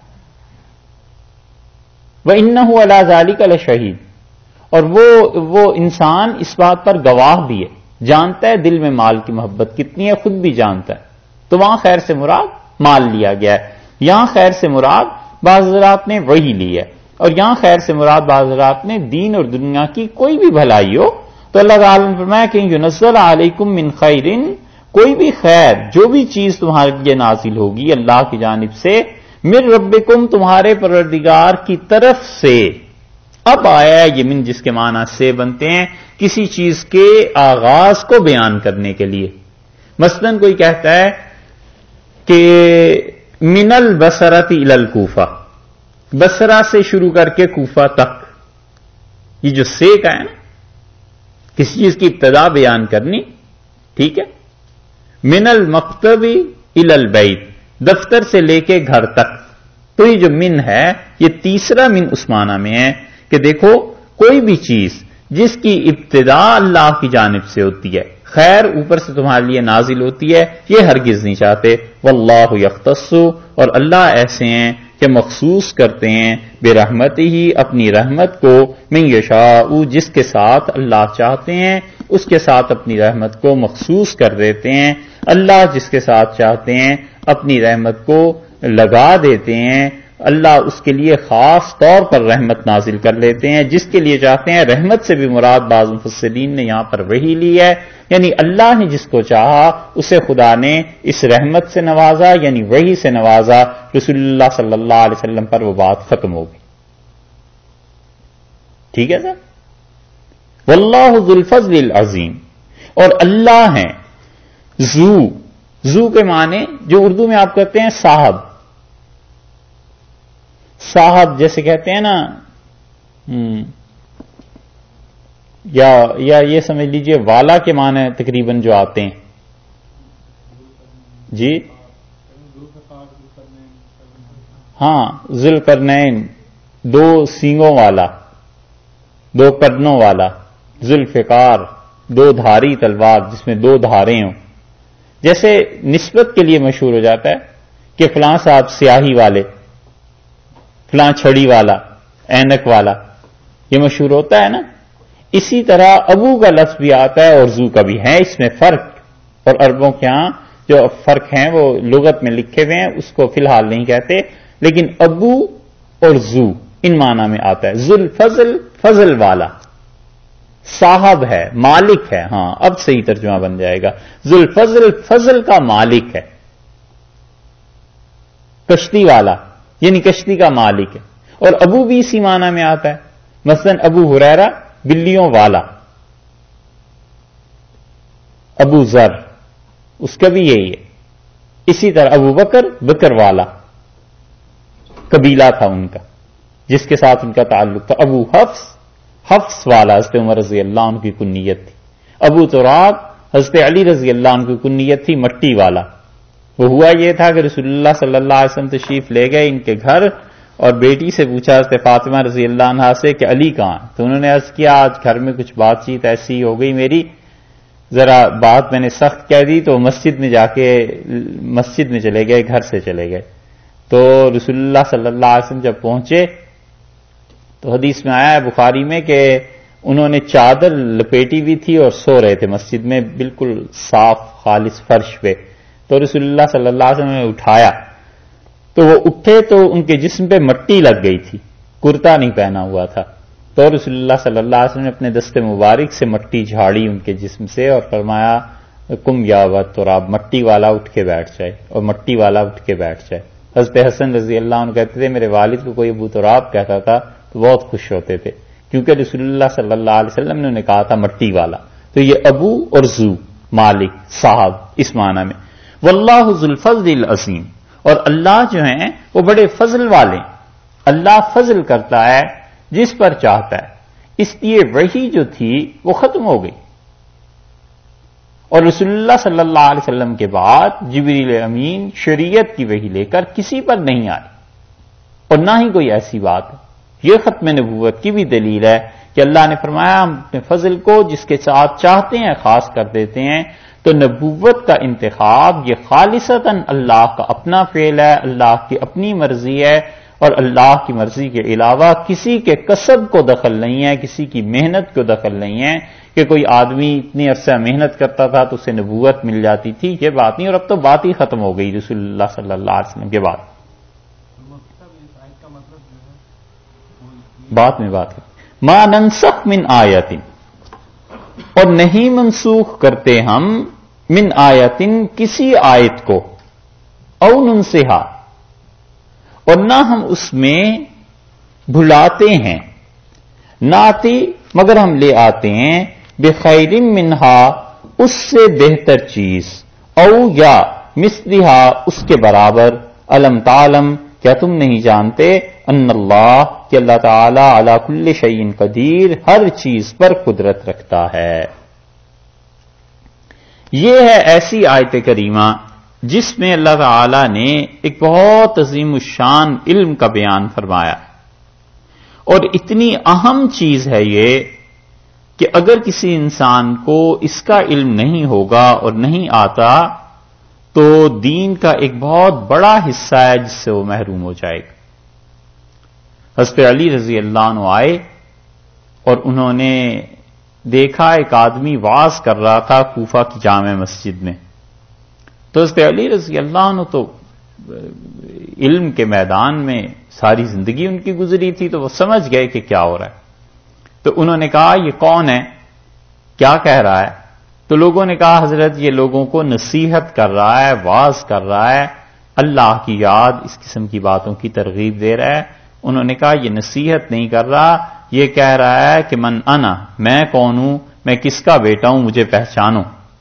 وَإِنَّهُ عَلَى ذَلِكَ لَشَهِيدٌ، اور وہ وہ انسان اس بات پر گواہ بھی ہے، جانتا ہے دل میں مال کی محبت کتنی ہے، خود بھی جانتا ہے۔ تو وہاں خیر سے مراد مال لیا گیا ہے، یہاں خیر سے مراد بعض حضرات نے وہی لی ہے، اور یہاں خیر سے مراد بعض حضرات نے دین اور دنیا کی کوئی بھی بھلائی ہو۔ تو اللہ تعالیٰ نے فرمایا کہ ینزل علیکم من خیرن، کوئی بھی خیر، جو بھی چیز تمہارے لیے نازل ہوگی اللہ کی جانب سے، من ربکم، تمہارے پروردگار کی طرف سے۔ اب آیا یہ من جس کے معنی سے بنتے ہیں کسی چیز کے آغاز کو بیان کرنے کے لیے۔ مثلا کوئی کہتا ہے کہ من البصرۃ الی الکوفہ، بصرہ سے شروع کر کے کوفہ تک، یہ جو سے کا ہے نا، کسی چیز کی ابتدا بیان کرنی، ٹھیک ہے۔ من المکتب الی البیت، دفتر سے لے کے گھر تک، تو یہ جو من ہے یہ تیسرا من اس معنی میں ہے کہ دیکھو کوئی بھی چیز جس کی ابتدا اللہ کی جانب سے ہوتی ہے، خیر اوپر سے تمہارے لیے نازل ہوتی ہے، یہ ہرگز نہیں چاہتے۔ واللہ یختص، اور اللہ ایسے ہیں کہ مخصوص کرتے ہیں برحمتہ ہی، اپنی رحمت کو، من یشاء، جس کے ساتھ اللہ چاہتے ہیں اس کے ساتھ اپنی رحمت کو مخصوص کر دیتے ہیں۔ اللہ جس کے ساتھ چاہتے ہیں اپنی رحمت کو لگا دیتے ہیں، اللہ اس کے لیے خاص طور پر رحمت نازل کر لیتے ہیں، جس کے لیے چاہتے ہیں۔ رحمت سے بھی مراد بعض مفسرین نے یہاں پر وہی لی ہے، یعنی اللہ نے جس کو چاہا اسے خدا نے اس رحمت سے نوازا، یعنی وحی سے نوازا، رسول اللہ صلی اللہ علیہ وسلم پر وہ بات ختم ہو گئی۔ ٹھیک ہے سر؟ واللہ ذو الفضل العظیم، اور اللہ ہیں ذو، ذو کے معنی جو اردو میں آپ کہتے ہیں صاحب، صاحب جیسے کہتے ہیں نا، یا یا یہ سمجھ لیجئے والا کے معنی تقریباً جو آتے ہیں، جی ہاں، ذوالقرنین، دو سینگوں والا، دو کرنوں والا، ذوالفقار، دو دھاری تلوار جس میں دو دھاریں ہوں۔ جیسے نسبت کے لیے مشہور ہو جاتا ہے کہ فلاں صاحب سیاہی والے، فلاں چھڑی والا، اینک والا، یہ مشہور ہوتا ہے نا۔ اسی طرح ابو کا لفظ بھی آتا ہے اور زو کا بھی ہے، اس میں فرق، اور عربوں کے ہاں جو فرق ہیں وہ لغت میں لکھے ہوئے ہیں، اس کو فی الحال نہیں کہتے، لیکن ابو اور زو ان معنی میں آتا ہے۔ ذوالفضل، فضل والا، صاحب ہے، مالک ہے. ہاں اب صحیح ترجمہ بن جائے گا. ذوالفضل فضل کا مالک ہے، کشتی والا یعنی کشتی کا مالک ہے. اور ابو بھی اسی معنی میں آتا ہے. مثلا ابو ہریرہ بلیوں والا، ابو ذر اس کا بھی یہی ہے. اسی طرح ابو بکر بکر والا قبیلہ تھا ان کا جس کے ساتھ ان کا تعلق تھا. ابو حفص حفص والا حضرت عمر رضی اللہ عنہ کی کنیت تھی. ابو تراب حضرت علی رضی اللہ عنہ کی کنیت تھی، مٹی والا. وہ ہوا یہ تھا کہ رسول اللہ صلی اللہ علیہ وسلم تشریف لے گئے ان کے گھر اور بیٹی سے پوچھا حضرت فاطمہ رضی اللہ عنہا سے کہ علی کہاں؟ تو انہوں نے عرض کیا آج گھر میں کچھ بات چیت ایسی ہو گئی میری، ذرا بات میں نے سخت کہہ دی تو مسجد میں جا کے مسجد میں چلے گئے، گھر سے چلے گئے. تو رسول اللہ صلی اللہ علیہ وسلم جب پہنچے تو حدیث میں آیا ہے بخاری میں کہ انہوں نے چادر لپیٹی ہوئی تھی اور سو رہے تھے مسجد میں بالکل صاف خالص فرش پہ. تو رسول اللہ صلی اللہ علیہ وسلم نے اٹھایا تو وہ اٹھے تو ان کے جسم پہ مٹی لگ گئی تھی، کرتا نہیں پہنا ہوا تھا. تو رسول اللہ صلی اللہ علیہ وسلم نے اپنے دست مبارک سے مٹی جھاڑی ان کے جسم سے اور فرمایا کم یا تراب، مٹی والا اٹھ کے بیٹھ جائے. اور مٹی والا اٹھ کے بیٹھ جائے. حضرت حسن رضی اللہ عنہ کہتے تھے میرے والد کو کوئی ابو تراب کہتا تھا تو بہت خوش ہوتے تھے کیونکہ رسول اللہ صلی اللہ علیہ وسلم نے انہیں کہا تھا مٹی والا. تو یہ ابو اور ذو مالک صاحب اس معنی میں. واللہ ذو الفضل العظیم، اور اللہ جو ہیں وہ بڑے فضل والے. اللہ فضل کرتا ہے جس پر چاہتا ہے. اس لیے وحی جو تھی وہ ختم ہو گئی اور رسول اللہ صلی اللہ علیہ وسلم کے بعد جبریل امین شریعت کی وحی لے کر کسی پر نہیں آئی اور نہ ہی کوئی ایسی بات ہے. یہ ختم نبوت کی بھی دلیل ہے کہ اللہ نے فرمایا ہم اپنے فضل کو جس کے ساتھ چاہتے ہیں خاص کر دیتے ہیں. تو نبوت کا انتخاب یہ خالصتاً اللہ کا اپنا فعل ہے، اللہ کی اپنی مرضی ہے اور اللہ کی مرضی کے علاوہ کسی کے کسب کو دخل نہیں ہے، کسی کی محنت کو دخل نہیں ہے کہ کوئی آدمی اتنی عرصہ محنت کرتا تھا تو اسے نبوت مل جاتی تھی. یہ بات نہیں. اور اب تو بات ہی ختم ہو گئی رسول اللہ صلی اللہ علیہ وسلم کے بعد. بات میں بات کریں ما ننسخ من آیت، اور نہیں منسوخ کرتے ہم من آیت کسی آیت کو، او ننسہا اور نہ ہم اس میں بھلاتے ہیں، نہ آتی مگر ہم لے آتے ہیں بخیر منہا اس سے بہتر چیز، او یا مثلہا اس کے برابر. الم تعلم کیا تم نہیں جانتے ان اللہ کہ اللہ تعالی علی کل شیء قدیر ہر چیز پر قدرت رکھتا ہے. یہ ہے ایسی آیت کریمہ جس میں اللہ تعالی نے ایک بہت عظیم الشان علم کا بیان فرمایا اور اتنی اہم چیز ہے یہ کہ اگر کسی انسان کو اس کا علم نہیں ہوگا اور نہیں آتا تو دین کا ایک بہت بڑا حصہ ہے جس سے وہ محروم ہو جائے گا. حضرت علی رضی اللہ عنہ آئے اور انہوں نے دیکھا ایک آدمی واعظ کر رہا تھا کوفہ کی جامع مسجد میں. تو حضرت علی رضی اللہ عنہ تو علم کے میدان میں ساری زندگی ان کی گزری تھی تو وہ سمجھ گئے کہ کیا ہو رہا ہے. تو انہوں نے کہا یہ کون ہے، کیا کہہ رہا ہے؟ تو لوگوں نے کہا حضرت یہ لوگوں کو نصیحت کر رہا ہے، واعظ کر رہا ہے، اللہ کی یاد اس قسم کی باتوں کی ترغیب دے رہا ہے. انہوں نے کہا یہ نصیحت نہیں کر رہا، یہ کہہ رہا ہے کہ من انا، میں کون ہوں، میں کس کا بیٹا ہوں، مجھے پہچانو.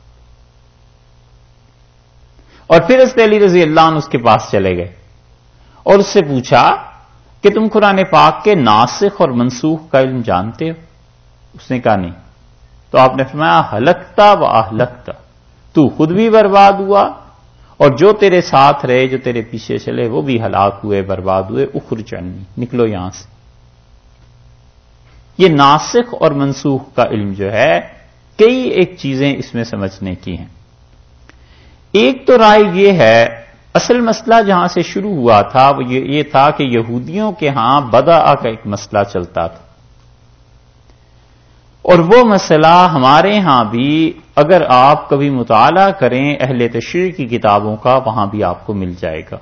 اور پھر حضرت علی رضی اللہ عنہ اس کے پاس چلے گئے اور اس سے پوچھا کہ تم قرآن پاک کے ناسخ اور منسوخ کا علم جانتے ہو؟ اس نے کہا نہیں. تو آپ نے فرمایا ہلکتا و اہلکتا، تو خود بھی برباد ہوا اور جو تیرے ساتھ رہے، جو تیرے پیچھے چلے وہ بھی ہلاک ہوئے، برباد ہوئے. اخرج عنی، نکلو یہاں سے. یہ ناسخ اور منسوخ کا علم جو ہے کئی ایک چیزیں اس میں سمجھنے کی ہیں. ایک تو رائے یہ ہے، اصل مسئلہ جہاں سے شروع ہوا تھا وہ یہ تھا کہ یہودیوں کے ہاں بدع کا ایک مسئلہ چلتا تھا اور وہ مسئلہ ہمارے ہاں بھی اگر آپ کبھی مطالعہ کریں اہل تشریع کی کتابوں کا وہاں بھی آپ کو مل جائے گا.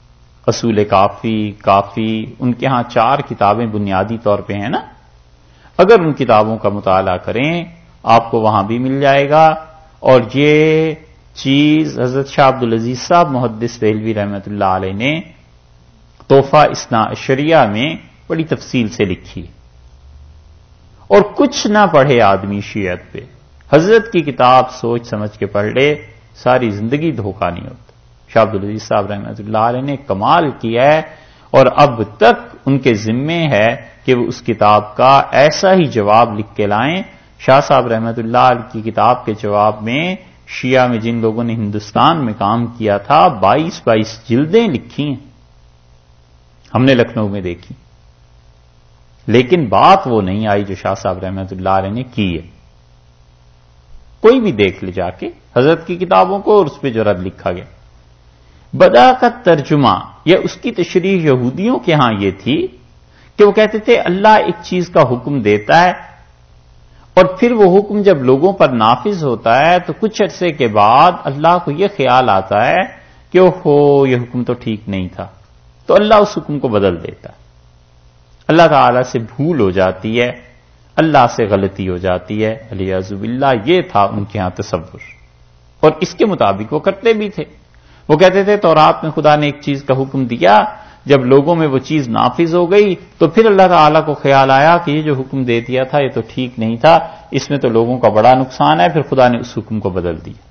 اصول کافی، کافی، ان کے ہاں چار کتابیں بنیادی طور پہ ہیں نا. اگر ان کتابوں کا مطالعہ کریں آپ کو وہاں بھی مل جائے گا. اور یہ چیز حضرت شاہ عبدالعزیز صاحب محدث دہلوی رحمۃ اللہ علیہ نے تحفہ اثنا عشریہ میں بڑی تفصیل سے لکھی. اور کچھ نہ پڑھے آدمی شیعت پہ، حضرت کی کتاب سوچ سمجھ کے پڑھ لے، ساری زندگی دھوکہ نہیں ہوتا. شاہ عبدالعزیز صاحب رحمۃ اللہ علیہ نے کمال کیا ہے، اور اب تک ان کے ذمے ہے کہ وہ اس کتاب کا ایسا ہی جواب لکھ کے لائیں. شاہ صاحب رحمۃ اللہ علیہ کی کتاب کے جواب میں شیعہ میں جن لوگوں نے ہندوستان میں کام کیا تھا بائیس بائیس جلدیں لکھی ہیں، ہم نے لکھنؤ میں دیکھی، لیکن بات وہ نہیں آئی جو شاہ صاحب رحمۃ اللہ علیہ نے کی ہے. کوئی بھی دیکھ لے جا کے حضرت کی کتابوں کو اور اس پہ جو رد لکھا گیا. بدا کا ترجمہ یا اس کی تشریح یہودیوں کے ہاں یہ تھی کہ وہ کہتے تھے اللہ ایک چیز کا حکم دیتا ہے اور پھر وہ حکم جب لوگوں پر نافذ ہوتا ہے تو کچھ عرصے کے بعد اللہ کو یہ خیال آتا ہے کہ اوہو یہ حکم تو ٹھیک نہیں تھا، تو اللہ اس حکم کو بدل دیتا ہے. اللہ تعالی سے بھول ہو جاتی ہے، اللہ سے غلطی ہو جاتی ہے، الیاذ باللہ. یہ تھا ان کے ہاں تصور، اور اس کے مطابق وہ کرتے بھی تھے. وہ کہتے تھے تورات میں خدا نے ایک چیز کا حکم دیا، جب لوگوں میں وہ چیز نافذ ہو گئی تو پھر اللہ تعالیٰ کو خیال آیا کہ یہ جو حکم دے دیا تھا یہ تو ٹھیک نہیں تھا، اس میں تو لوگوں کا بڑا نقصان ہے، پھر خدا نے اس حکم کو بدل دیا.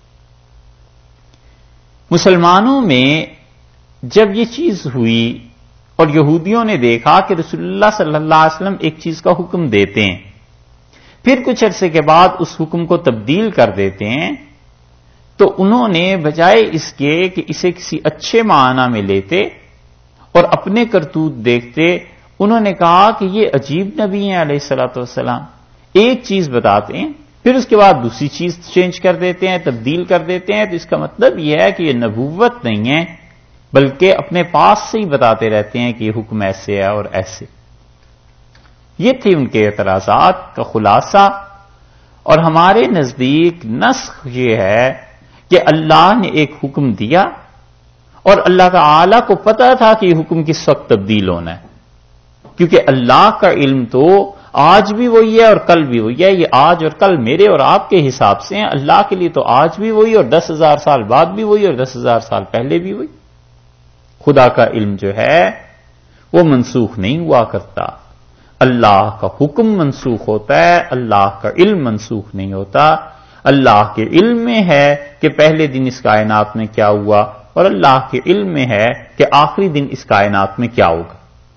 مسلمانوں میں جب یہ چیز ہوئی اور یہودیوں نے دیکھا کہ رسول اللہ صلی اللہ علیہ وسلم ایک چیز کا حکم دیتے ہیں پھر کچھ عرصے کے بعد اس حکم کو تبدیل کر دیتے ہیں، تو انہوں نے بجائے اس کے کہ اسے کسی اچھے معنی میں لیتے اور اپنے کرتوت دیکھتے، انہوں نے کہا کہ یہ عجیب نبی ہیں علیہ الصلوۃ والسلام، ایک چیز بتاتے ہیں پھر اس کے بعد دوسری چیز چینج کر دیتے ہیں، تبدیل کر دیتے ہیں. تو اس کا مطلب یہ ہے کہ یہ نبوت نہیں ہے بلکہ اپنے پاس سے ہی بتاتے رہتے ہیں کہ یہ حکم ایسے ہے اور ایسے. یہ تھے ان کے اعتراضات کا خلاصہ. اور ہمارے نزدیک نسخ یہ ہے کہ اللہ نے ایک حکم دیا اور اللہ تعالی کو پتا تھا کہ یہ حکم کس وقت تبدیل ہونا ہے، کیونکہ اللہ کا علم تو آج بھی وہی ہے اور کل بھی وہی ہے. یہ آج اور کل میرے اور آپ کے حساب سے ہیں، اللہ کے لیے تو آج بھی وہی اور دس ہزار سال بعد بھی وہی اور دس ہزار سال پہلے بھی وہی. خدا کا علم جو ہے وہ منسوخ نہیں ہوا کرتا، اللہ کا حکم منسوخ ہوتا ہے، اللہ کا علم منسوخ نہیں ہوتا. اللہ کے علم میں ہے کہ پہلے دن اس کائنات میں کیا ہوا اور اللہ کے علم میں ہے کہ آخری دن اس کائنات میں کیا ہوگا.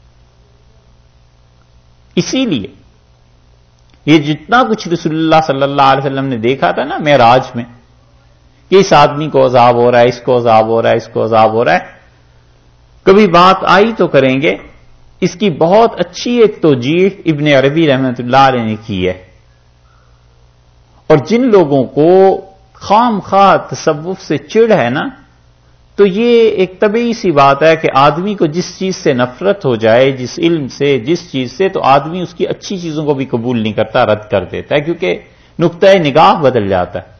اسی لیے یہ جتنا کچھ رسول اللہ صلی اللہ علیہ وسلم نے دیکھا تھا نا معراج میں کہ اس آدمی کو عذاب ہو رہا ہے، اس کو عذاب ہو رہا ہے، اس کو عذاب ہو رہا ہے، کبھی بات آئی تو کریں گے. اس کی بہت اچھی ایک توجیہ ابن عربی رحمۃ اللہ علیہ نے کی ہے. اور جن لوگوں کو خام خواہ تصوف سے چڑ ہے نا، تو یہ ایک طبیعی سی بات ہے کہ آدمی کو جس چیز سے نفرت ہو جائے، جس علم سے، جس چیز سے، تو آدمی اس کی اچھی چیزوں کو بھی قبول نہیں کرتا، رد کر دیتا ہے، کیونکہ نقطۂ نگاہ بدل جاتا ہے.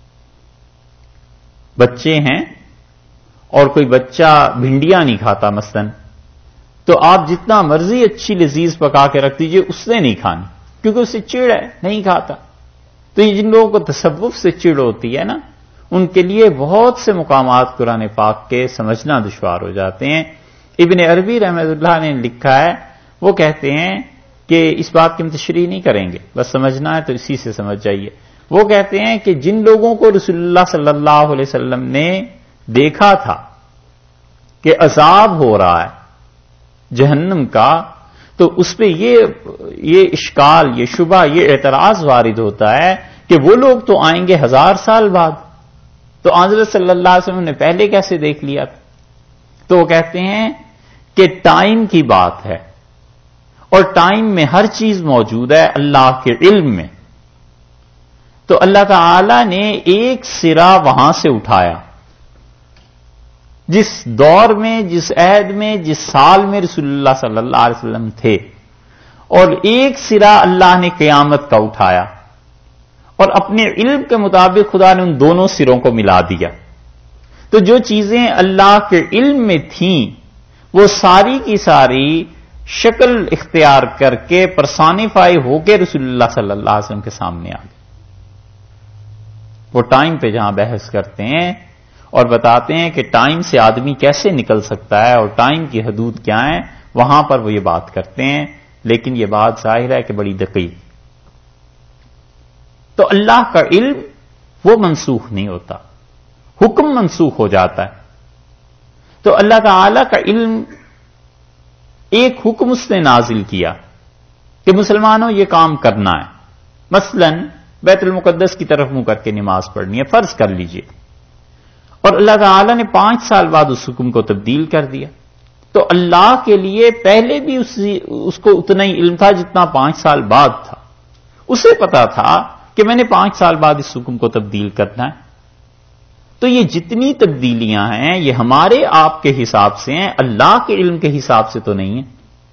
بچے ہیں اور کوئی بچہ بھنڈیاں نہیں کھاتا مثلاً، تو آپ جتنا مرضی اچھی لذیذ پکا کے رکھ دیجئے اس نے نہیں کھانی، کیونکہ اس سے چڑ ہے، نہیں کھاتا. تو یہ جن لوگوں کو تصوف سے چڑ ہوتی ہے نا، ان کے لیے بہت سے مقامات قرآن پاک کے سمجھنا دشوار ہو جاتے ہیں. ابن عربی رحمۃ اللہ نے لکھا ہے، وہ کہتے ہیں کہ اس بات کی ہم تشریح نہیں کریں گے، بس سمجھنا ہے تو اسی سے سمجھ جائیے. وہ کہتے ہیں کہ جن لوگوں کو رسول اللہ صلی اللہ علیہ وسلم نے دیکھا تھا کہ عذاب ہو رہا ہے جہنم کا، تو اس پہ یہ یہ اشکال، یہ شبہ، یہ اعتراض وارد ہوتا ہے کہ وہ لوگ تو آئیں گے ہزار سال بعد، تو حضرت صلی اللہ علیہ وسلم نے پہلے کیسے دیکھ لیا تھا؟ تو وہ کہتے ہیں کہ ٹائم کی بات ہے، اور ٹائم میں ہر چیز موجود ہے اللہ کے علم میں. تو اللہ تعالی نے ایک سرا وہاں سے اٹھایا، جس دور میں، جس عہد میں، جس سال میں رسول اللہ صلی اللہ علیہ وسلم تھے، اور ایک سرا اللہ نے قیامت کا اٹھایا، اور اپنے علم کے مطابق خدا نے ان دونوں سروں کو ملا دیا. تو جو چیزیں اللہ کے علم میں تھیں وہ ساری کی ساری شکل اختیار کر کے پرسانیفائی ہو کے رسول اللہ صلی اللہ علیہ وسلم کے سامنے آ گئے. وہ ٹائم پہ جہاں بحث کرتے ہیں اور بتاتے ہیں کہ ٹائم سے آدمی کیسے نکل سکتا ہے اور ٹائم کی حدود کیا ہیں، وہاں پر وہ یہ بات کرتے ہیں. لیکن یہ بات ظاہر ہے کہ بڑی دقیق. تو اللہ کا علم وہ منسوخ نہیں ہوتا، حکم منسوخ ہو جاتا ہے. تو اللہ تعالی کا علم ایک حکم اس نے نازل کیا کہ مسلمانوں یہ کام کرنا ہے. مثلا بیت المقدس کی طرف منہ کر کے نماز پڑھنی ہے، فرض کر لیجئے. اور اللہ تعالی نے پانچ سال بعد اس حکم کو تبدیل کر دیا. تو اللہ کے لیے پہلے بھی اسی اس کو اتنا ہی علم تھا جتنا پانچ سال بعد تھا. اسے پتا تھا کہ میں نے پانچ سال بعد اس حکم کو تبدیل کرنا ہے. تو یہ جتنی تبدیلیاں ہیں یہ ہمارے آپ کے حساب سے ہیں، اللہ کے علم کے حساب سے تو نہیں ہے.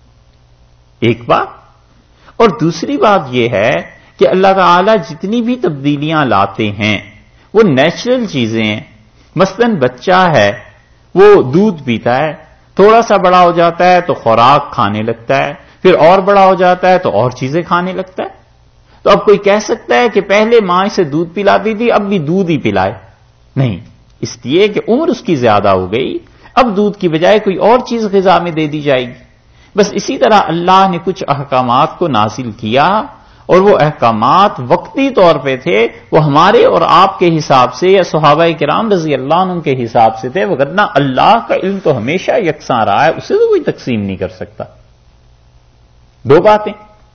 ایک بات. اور دوسری بات یہ ہے کہ اللہ تعالی جتنی بھی تبدیلیاں لاتے ہیں وہ نیچرل چیزیں ہیں. مثلا بچہ ہے وہ دودھ پیتا ہے، تھوڑا سا بڑا ہو جاتا ہے تو خوراک کھانے لگتا ہے، پھر اور بڑا ہو جاتا ہے تو اور چیزیں کھانے لگتا ہے. تو اب کوئی کہہ سکتا ہے کہ پہلے ماں سے دودھ پلاتی تھی اب بھی دودھ ہی پلائے؟ نہیں، اس لیے کہ عمر اس کی زیادہ ہو گئی، اب دودھ کی بجائے کوئی اور چیز غذا میں دے دی جائے گی. بس اسی طرح اللہ نے کچھ احکامات کو نازل کیا اور وہ احکامات وقتی طور پہ تھے، وہ ہمارے اور آپ کے حساب سے یا صحابہ کرام رضی اللہ عنہ کے حساب سے تھے. وگرنہ اللہ کا علم تو ہمیشہ یکساں رہا ہے، اسے تو کوئی تقسیم نہیں کر سکتا. دو باتیں.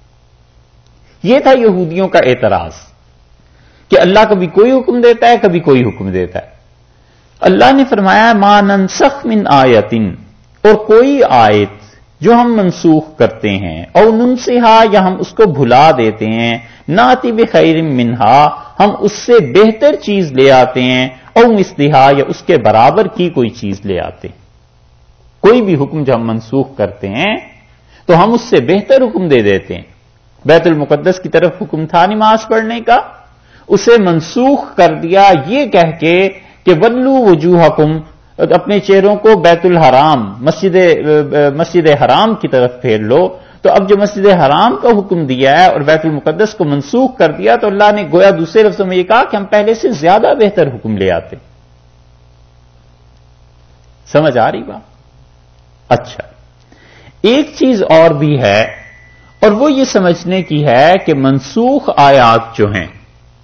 یہ تھا یہودیوں کا اعتراض کہ اللہ کبھی کوئی حکم دیتا ہے کبھی کوئی حکم دیتا ہے. اللہ نے فرمایا ما ننسخ من آیت، اور کوئی آیت جو ہم منسوخ کرتے ہیں، او ننسہا یا ہم اس کو بھلا دیتے ہیں، ناتی بخیر منہا ہم اس سے بہتر چیز لے آتے ہیں، او مثلہا یا اس کے برابر کی کوئی چیز لے آتے ہیں. کوئی بھی حکم جو ہم منسوخ کرتے ہیں تو ہم اس سے بہتر حکم دے دیتے ہیں. بیت المقدس کی طرف حکم تھا نماز پڑھنے کا، اسے منسوخ کر دیا یہ کہہ کے کہ ولو وجوہکم، اپنے چہروں کو بیت الحرام مسجد مسجد حرام کی طرف پھیر لو. تو اب جو مسجد حرام کا حکم دیا ہے اور بیت المقدس کو منسوخ کر دیا تو اللہ نے گویا دوسرے لفظوں میں یہ کہا کہ ہم پہلے سے زیادہ بہتر حکم لے آتے. سمجھ آ رہی بات؟ اچھا، ایک چیز اور بھی ہے اور وہ یہ سمجھنے کی ہے کہ منسوخ آیات جو ہیں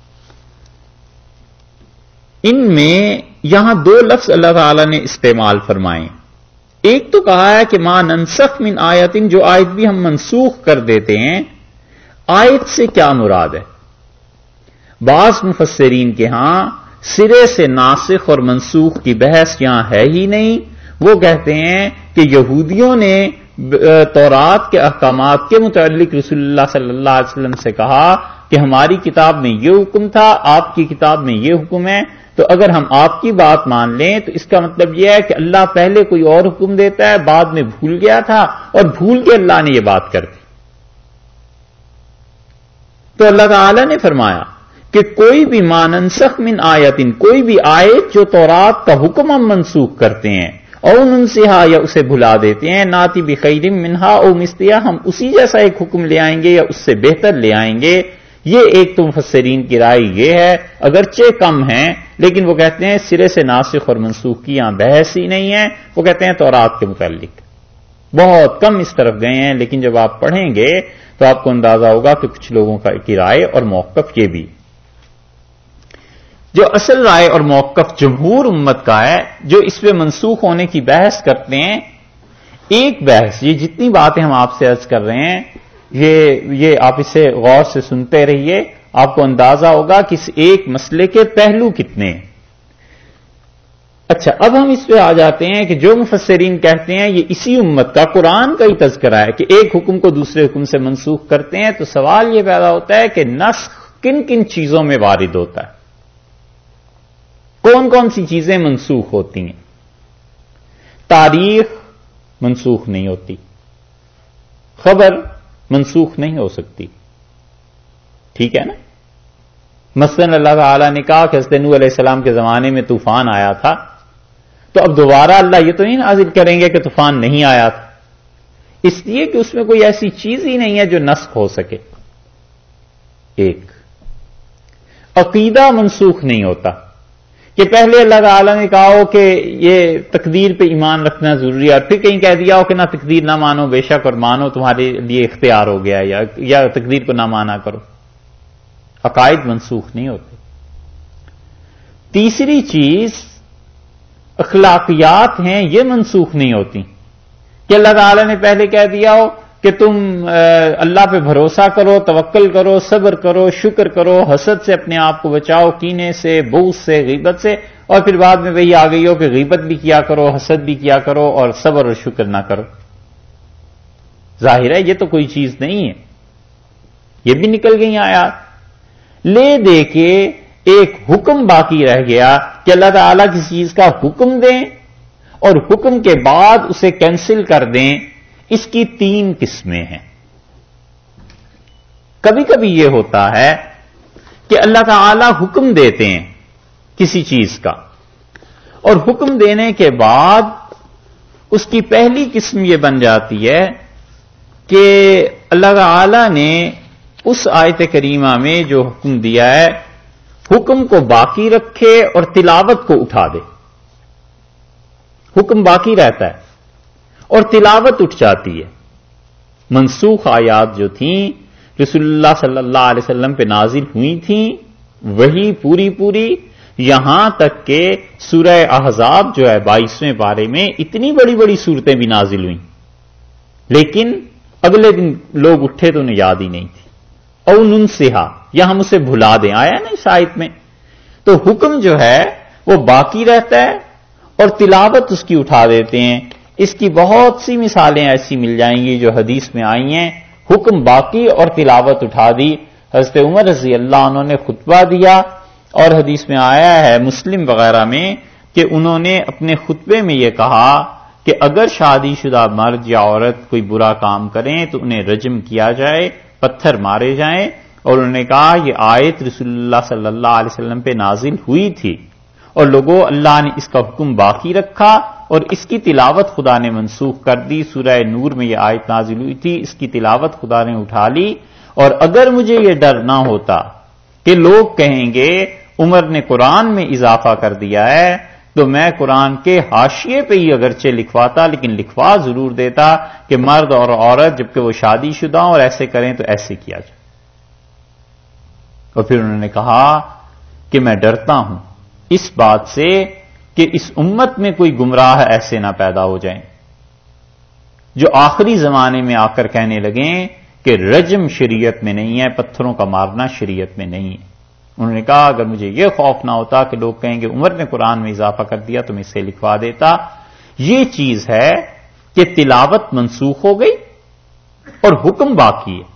ان میں یہاں دو لفظ اللہ تعالی نے استعمال فرمائے. ایک تو کہا ہے کہ ما ننسخ من آیتن، جو آیت بھی ہم منسوخ کر دیتے ہیں. آیت سے کیا مراد ہے؟ بعض مفسرین کے ہاں سرے سے ناسخ اور منسوخ کی بحث یہاں ہے ہی نہیں. وہ کہتے ہیں کہ یہودیوں نے تورات کے احکامات کے متعلق رسول اللہ صلی اللہ علیہ وسلم سے کہا کہ ہماری کتاب میں یہ حکم تھا، آپ کی کتاب میں یہ حکم ہے، تو اگر ہم آپ کی بات مان لیں تو اس کا مطلب یہ ہے کہ اللہ پہلے کوئی اور حکم دیتا ہے، بعد میں بھول گیا تھا اور بھول کے اللہ نے یہ بات کر دی. تو اللہ تعالی نے فرمایا کہ کوئی بھی ما ننسخ من آیتن، کوئی بھی آیت جو تورات کا حکم ہم منسوخ کرتے ہیں، او ننسہا یا اسے بھلا دیتے ہیں، ناتی بخیر منہا او مثلہا ہم اسی جیسا ایک حکم لے آئیں گے یا اس سے بہتر لے آئیں گے. یہ ایک تو مفسرین کی رائے یہ ہے، اگرچہ کم ہیں لیکن وہ کہتے ہیں سرے سے ناسخ اور منسوخ کی یہاں بحث ہی نہیں ہے. وہ کہتے ہیں تورات کے متعلق بہت کم اس طرف گئے ہیں، لیکن جب آپ پڑھیں گے تو آپ کو اندازہ ہوگا کہ کچھ لوگوں کی رائے اور موقف یہ بھی. جو اصل رائے اور موقف جمہور امت کا ہے جو اس پہ منسوخ ہونے کی بحث کرتے ہیں، ایک بحث، یہ جتنی باتیں ہم آپ سے عرض کر رہے ہیں یہ یہ آپ اسے غور سے سنتے رہیے، آپ کو اندازہ ہوگا کہ اس ایک مسئلے کے پہلو کتنے ہیں. اچھا، اب ہم اس پہ آ جاتے ہیں کہ جو مفسرین کہتے ہیں یہ اسی امت کا قرآن کا ہی تذکرہ ہے کہ ایک حکم کو دوسرے حکم سے منسوخ کرتے ہیں. تو سوال یہ پیدا ہوتا ہے کہ نسخ کن کن چیزوں میں وارد ہوتا ہے، کون کون سی چیزیں منسوخ ہوتی ہیں؟ تاریخ منسوخ نہیں ہوتی، خبر منسوخ نہیں ہو سکتی، ٹھیک ہے نا؟ مثلا اللہ تعالی نے کہا کہ حضرت نوح علیہ السلام کے زمانے میں طوفان آیا تھا، تو اب دوبارہ اللہ یہ تو نہیں نازل کریں گے کہ طوفان نہیں آیا تھا. اس لیے کہ اس میں کوئی ایسی چیز ہی نہیں ہے جو نسخ ہو سکے. ایک عقیدہ منسوخ نہیں ہوتا کہ پہلے اللہ تعالیٰ نے کہا ہو کہ یہ تقدیر پہ ایمان رکھنا ضروری ہے اور پھر کہیں کہہ دیا ہو کہ نہ تقدیر نہ مانو بے شک اور مانو تمہارے لیے اختیار ہو گیا یا یا تقدیر کو نہ مانا کرو. عقائد منسوخ نہیں ہوتے. تیسری چیز اخلاقیات ہیں، یہ منسوخ نہیں ہوتی کہ اللہ تعالیٰ نے پہلے کہہ دیا ہو کہ تم اللہ پہ بھروسہ کرو، توکل کرو، صبر کرو، شکر کرو، حسد سے اپنے آپ کو بچاؤ، کینے سے، بغض سے، غیبت سے، اور پھر بعد میں وہی آ گئی ہو کہ غیبت بھی کیا کرو، حسد بھی کیا کرو اور صبر اور شکر نہ کرو. ظاہر ہے یہ تو کوئی چیز نہیں ہے. یہ بھی نکل گئی آیات. لے دے کے ایک حکم باقی رہ گیا کہ اللہ تعالیٰ کسی چیز کا حکم دیں اور حکم کے بعد اسے کینسل کر دیں. اس کی تین قسمیں ہیں. کبھی کبھی یہ ہوتا ہے کہ اللہ تعالیٰ حکم دیتے ہیں کسی چیز کا اور حکم دینے کے بعد اس کی پہلی قسم یہ بن جاتی ہے کہ اللہ تعالیٰ نے اس آیت کریمہ میں جو حکم دیا ہے حکم کو باقی رکھے اور تلاوت کو اٹھا دے. حکم باقی رہتا ہے اور تلاوت اٹھ جاتی ہے. منسوخ آیات جو تھیں رسول اللہ صلی اللہ علیہ وسلم پہ نازل ہوئی تھیں وہی پوری پوری، یہاں تک کہ سورہ احزاب جو ہے بائیسویں پارے میں اتنی بڑی بڑی صورتیں بھی نازل ہوئیں لیکن اگلے دن لوگ اٹھے تو انہیں یاد ہی نہیں تھی. او ننسہا، یا ہم اسے بھلا دیں، آیا نا اس آیت میں. تو حکم جو ہے وہ باقی رہتا ہے اور تلاوت اس کی اٹھا دیتے ہیں. اس کی بہت سی مثالیں ایسی مل جائیں گی جو حدیث میں آئی ہیں. حکم باقی اور تلاوت اٹھا دی. حضرت عمر رضی اللہ عنہ نے خطبہ دیا اور حدیث میں آیا ہے مسلم وغیرہ میں کہ انہوں نے اپنے خطبے میں یہ کہا کہ اگر شادی شدہ مرد یا عورت کوئی برا کام کریں تو انہیں رجم کیا جائے، پتھر مارے جائیں. اور انہوں نے کہا یہ آیت رسول اللہ صلی اللہ علیہ وسلم پہ نازل ہوئی تھی اور لوگوں اللہ نے اس کا حکم باقی رکھا اور اس کی تلاوت خدا نے منسوخ کر دی. سورہ نور میں یہ آیت نازل ہوئی تھی، اس کی تلاوت خدا نے اٹھا لی. اور اگر مجھے یہ ڈر نہ ہوتا کہ لوگ کہیں گے عمر نے قرآن میں اضافہ کر دیا ہے تو میں قرآن کے حاشیے پہ ہی اگرچہ لکھواتا لیکن لکھوا ضرور دیتا کہ مرد اور عورت جبکہ وہ شادی شدہ اور ایسے کریں تو ایسے کیا جائے. اور پھر انہوں نے کہا کہ میں ڈرتا ہوں اس بات سے کہ اس امت میں کوئی گمراہ ایسے نہ پیدا ہو جائیں جو آخری زمانے میں آ کر کہنے لگیں کہ رجم شریعت میں نہیں ہے، پتھروں کا مارنا شریعت میں نہیں ہے. انہوں نے کہا اگر مجھے یہ خوف نہ ہوتا کہ لوگ کہیں گے عمر نے قرآن میں اضافہ کر دیا تو میں اسے لکھوا دیتا. یہ چیز ہے کہ تلاوت منسوخ ہو گئی اور حکم باقی ہے.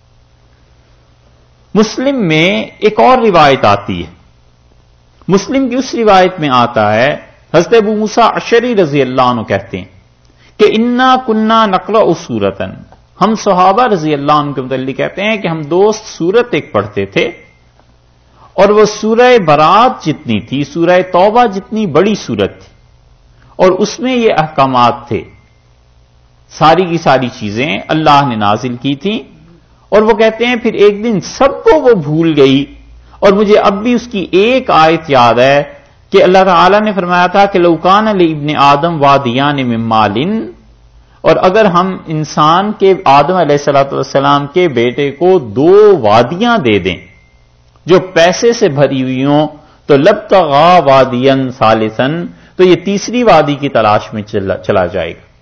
مسلم میں ایک اور روایت آتی ہے. مسلم کی اس روایت میں آتا ہے حضرت ابو موسیٰ اشعری رضی اللہ عنہ کہتے ہیں کہ انا کننا نقرأ سورتن، ہم صحابہ رضی اللہ عنہ کے متعلق کہتے ہیں کہ ہم دوست سورت ایک پڑھتے تھے اور وہ سورہ برات جتنی تھی، سورہ توبہ جتنی بڑی سورت تھی اور اس میں یہ احکامات تھے، ساری کی ساری چیزیں اللہ نے نازل کی تھیں. اور وہ کہتے ہیں پھر ایک دن سب کو وہ بھول گئی اور مجھے اب بھی اس کی ایک آیت یاد ہے کہ اللہ تعالیٰ نے فرمایا تھا کہ لو کان لابن آدم وادیان من مال، اور اگر ہم انسان کے آدم علیہ الصلوۃ والسلام کے بیٹے کو دو وادیاں دے دیں جو پیسے سے بھری ہوئی ہوں تو لبتغا وادیا ثالثا، تو یہ تیسری وادی کی تلاش میں چلا, چلا جائے گا.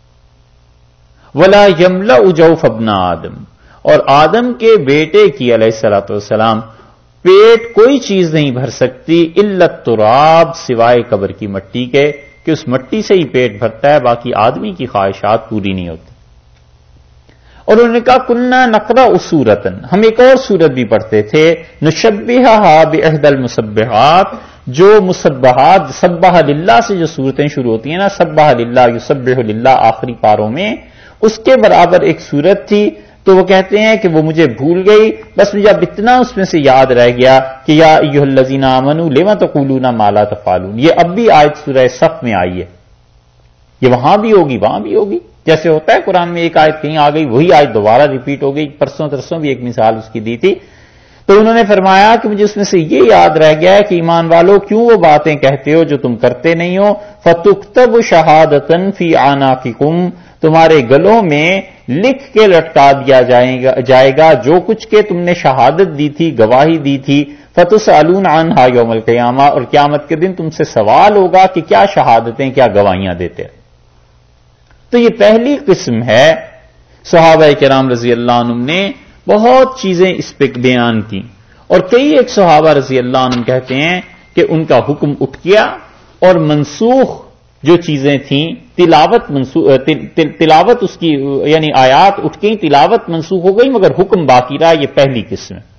ولا یملأ جوف ابن آدم، اور آدم کے بیٹے کی علیہ الصلوۃ والسلام پیٹ کوئی چیز نہیں بھر سکتی الا التراب، سوائے قبر کی مٹی کے کہ اس مٹی سے ہی پیٹ بھرتا ہے، باقی آدمی کی خواہشات پوری نہیں ہوتی. اور انہوں نے کہا کننا نقرأ سورتن، ہم ایک اور سورت بھی پڑھتے تھے نشبہھا باحدی المسبحات، جو مسبحات سبح للہ سے جو صورتیں شروع ہوتی ہیں نا، سبح للہ یسبح للہ آخری پاروں میں، اس کے برابر ایک سورت تھی. تو وہ کہتے ہیں کہ وہ مجھے بھول گئی، بس مجھے اب اتنا اس میں سے یاد رہ گیا کہ یا ایھا الذین آمنوا لم تقولون ما لا تفعلون. یہ اب بھی آیت سورہ صف میں آئی ہے، یہ وہاں بھی ہوگی وہاں بھی ہوگی، جیسے ہوتا ہے قرآن میں ایک آیت کہیں آ گئی وہی آیت دوبارہ ریپیٹ ہو گئی. پرسوں ترسوں بھی ایک مثال اس کی دی تھی. تو انہوں نے فرمایا کہ مجھے اس میں سے یہ یاد رہ گیا ہے کہ ایمان والو کیوں وہ باتیں کہتے ہو جو تم کرتے نہیں ہو. فَتُكْتَبُ شَهَادَةً فِي أَعْنَاقِكُمْ تمہارے گلوں میں لکھ کے لٹکا دیا جائے گا جائے گا جو کچھ کہ تم نے شہادت دی تھی, گواہی دی تھی. فَتُسْأَلُونَ عَنْهَا يَوْمَ الْقِيَامَةِ اور قیامت کے دن تم سے سوال ہوگا کہ کیا شہادتیں, کیا گواہیاں دیتے. تو یہ پہلی قسم ہے. صحابہ کرام رضی اللہ عنہم نے بہت چیزیں اس پہ بیان کی, اور کئی ایک صحابہ رضی اللہ عنہم کہتے ہیں کہ ان کا حکم اٹھ گیا اور منسوخ جو چیزیں تھیں تلاوت منسوخ تلاوت اس کی یعنی آیات اٹھ گئی, تلاوت منسوخ ہو گئی مگر حکم باقی رہا. یہ پہلی قسم ہے.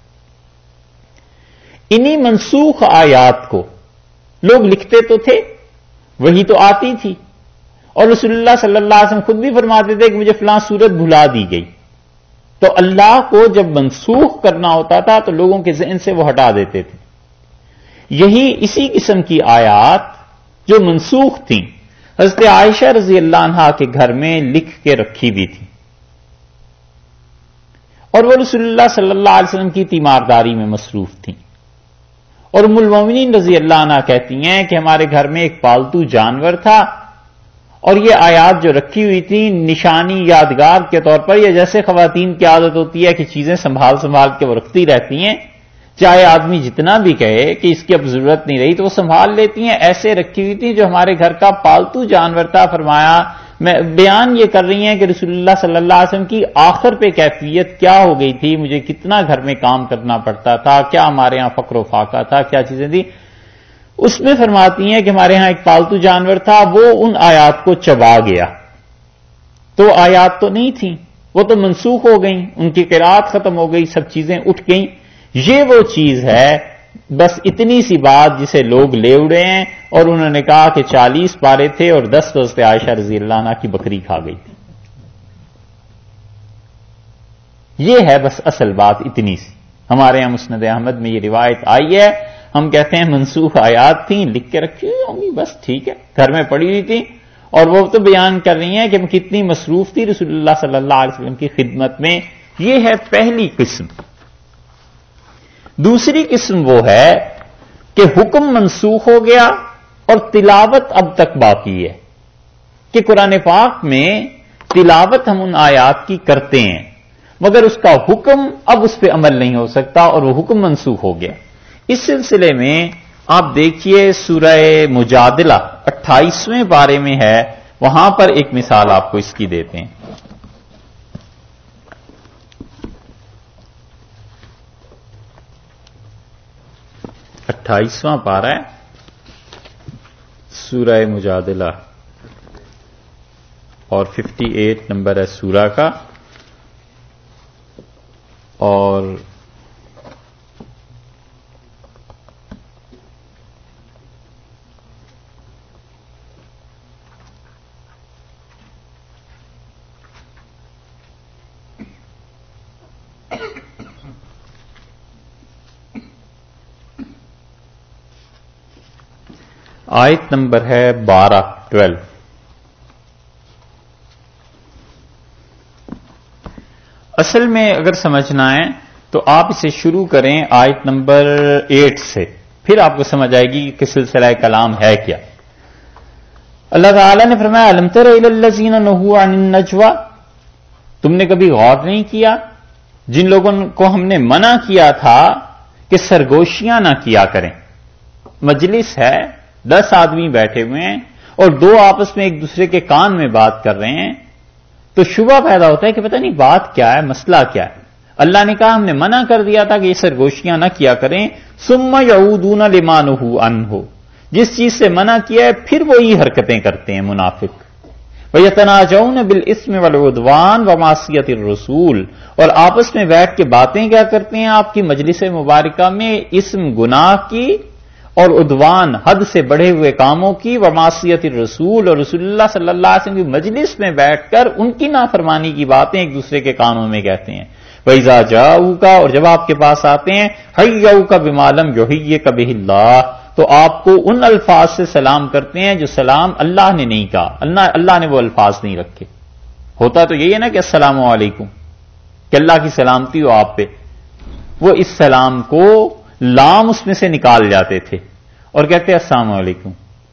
انہی منسوخ آیات کو لوگ لکھتے تو تھے, وہی تو آتی تھی, اور رسول اللہ صلی اللہ علیہ وسلم خود بھی فرماتے تھے کہ مجھے فلاں سورت بھلا دی گئی. تو اللہ کو جب منسوخ کرنا ہوتا تھا تو لوگوں کے ذہن سے وہ ہٹا دیتے تھے. یہی اسی قسم کی آیات جو منسوخ تھیں حضرت عائشہ رضی اللہ عنہا کے گھر میں لکھ کے رکھی بھی تھی, اور وہ رسول اللہ صلی اللہ علیہ وسلم کی تیمارداری میں مصروف تھیں. اور ام المومنین رضی اللہ عنہا کہتی ہیں کہ ہمارے گھر میں ایک پالتو جانور تھا, اور یہ آیات جو رکھی ہوئی تھی نشانی یادگار کے طور پر, یا جیسے خواتین کی عادت ہوتی ہے کہ چیزیں سنبھال سنبھال کے وہ رکھتی رہتی ہیں, چاہے آدمی جتنا بھی کہے کہ اس کی اب ضرورت نہیں رہی تو وہ سنبھال لیتی ہیں. ایسے رکھی ہوئی تھی جو ہمارے گھر کا پالتو جانور تھا. فرمایا میں بیان یہ کر رہی ہیں کہ رسول اللہ صلی اللہ علیہ وسلم کی آخر پہ کیفیت کیا ہو گئی تھی, مجھے کتنا گھر میں کام کرنا پڑتا تھا, کیا ہمارے یہاں فقر و فاقہ تھا, کیا چیزیں تھی. اس میں فرماتی ہیں کہ ہمارے ہاں ایک پالتو جانور تھا, وہ ان آیات کو چبا گیا. تو آیات تو نہیں تھیں, وہ تو منسوخ ہو گئیں, ان کی قرات ختم ہو گئی, سب چیزیں اٹھ گئیں. یہ وہ چیز ہے, بس اتنی سی بات جسے لوگ لے اڑے ہیں, اور انہوں نے کہا کہ چالیس پارے تھے اور دس حضرت عائشہ رضی اللہ عنہا کی بکری کھا گئی تھی. یہ ہے بس اصل بات اتنی سی. ہمارے یہاں مسند احمد میں یہ روایت آئی ہے, ہم کہتے ہیں منسوخ آیات تھیں, لکھ کے رکھی ہوئی ہوں گی, بس ٹھیک ہے, گھر میں پڑی ہوئی تھی, اور وہ تو بیان کر رہی ہیں کہ کتنی مصروف تھی رسول اللہ صلی اللہ علیہ وسلم کی خدمت میں. یہ ہے پہلی قسم. دوسری قسم وہ ہے کہ حکم منسوخ ہو گیا اور تلاوت اب تک باقی ہے, کہ قرآن پاک میں تلاوت ہم ان آیات کی کرتے ہیں مگر اس کا حکم اب اس پہ عمل نہیں ہو سکتا, اور وہ حکم منسوخ ہو گیا. اس سلسلے میں آپ دیکھیے سورہ مجادلہ اٹھائیسویں پارے میں ہے, وہاں پر ایک مثال آپ کو اس کی دیتے ہیں. اٹھائیسواں پارہ ہے سورہ مجادلہ, اور ففٹی ایٹ نمبر ہے سورہ کا, اور آیت نمبر ہے بارہ ٹویلو. اصل میں اگر سمجھنا ہے تو آپ اسے شروع کریں آیت نمبر ایٹ سے, پھر آپ کو سمجھ آئے گی کہ سلسلہ کلام ہے کیا. اللہ تعالی نے فرمایا الم تر الی الذین نہوا عن النجوى, تم نے کبھی غور نہیں کیا جن لوگوں کو ہم نے منع کیا تھا کہ سرگوشیاں نہ کیا کریں. مجلس ہے, دس آدمی بیٹھے ہوئے ہیں اور دو آپس میں ایک دوسرے کے کان میں بات کر رہے ہیں, تو شبہ پیدا ہوتا ہے کہ پتہ نہیں بات کیا ہے, مسئلہ کیا ہے. اللہ نے کہا ہم نے منع کر دیا تھا کہ یہ سرگوشیاں نہ کیا کریں. ثم یعودون لما نہوا عنہ, جس چیز سے منع کیا ہے پھر وہی حرکتیں کرتے ہیں منافق. وَيَتَنَاجَوْنَ بِالْإِثْمِ وَالْعُدْوَانِ وَمَعْصِيَتِ الرَّسُولِ, اور آپس میں بیٹھ کے باتیں کیا کرتے ہیں آپ کی مجلس مبارکہ میں, اسم گناہ کی اور عدوان حد سے بڑھے ہوئے کاموں کی, ومعصیت الرسول, اور رسول اللہ صلی اللہ علیہ وسلم کی مجلس میں بیٹھ کر ان کی نافرمانی کی باتیں ایک دوسرے کے کانوں میں کہتے ہیں. وَإِذَا جَاءُوكَ, اور جب آپ کے پاس آتے ہیں, حَيَّوْكَ بِمَا لَمْ يُحْيِّكَ بِهِ اللَّهُ, تو آپ کو ان الفاظ سے سلام کرتے ہیں جو سلام اللہ نے نہیں کہا, اللہ اللہ نے وہ الفاظ نہیں رکھے. ہوتا تو یہی ہے نا کہ السلام علیکم، کہ اللہ کی سلامتی ہو آپ پہ. وہ اس سلام کو لام اس میں سے نکال جاتے تھے اور کہتے السلام علیکم،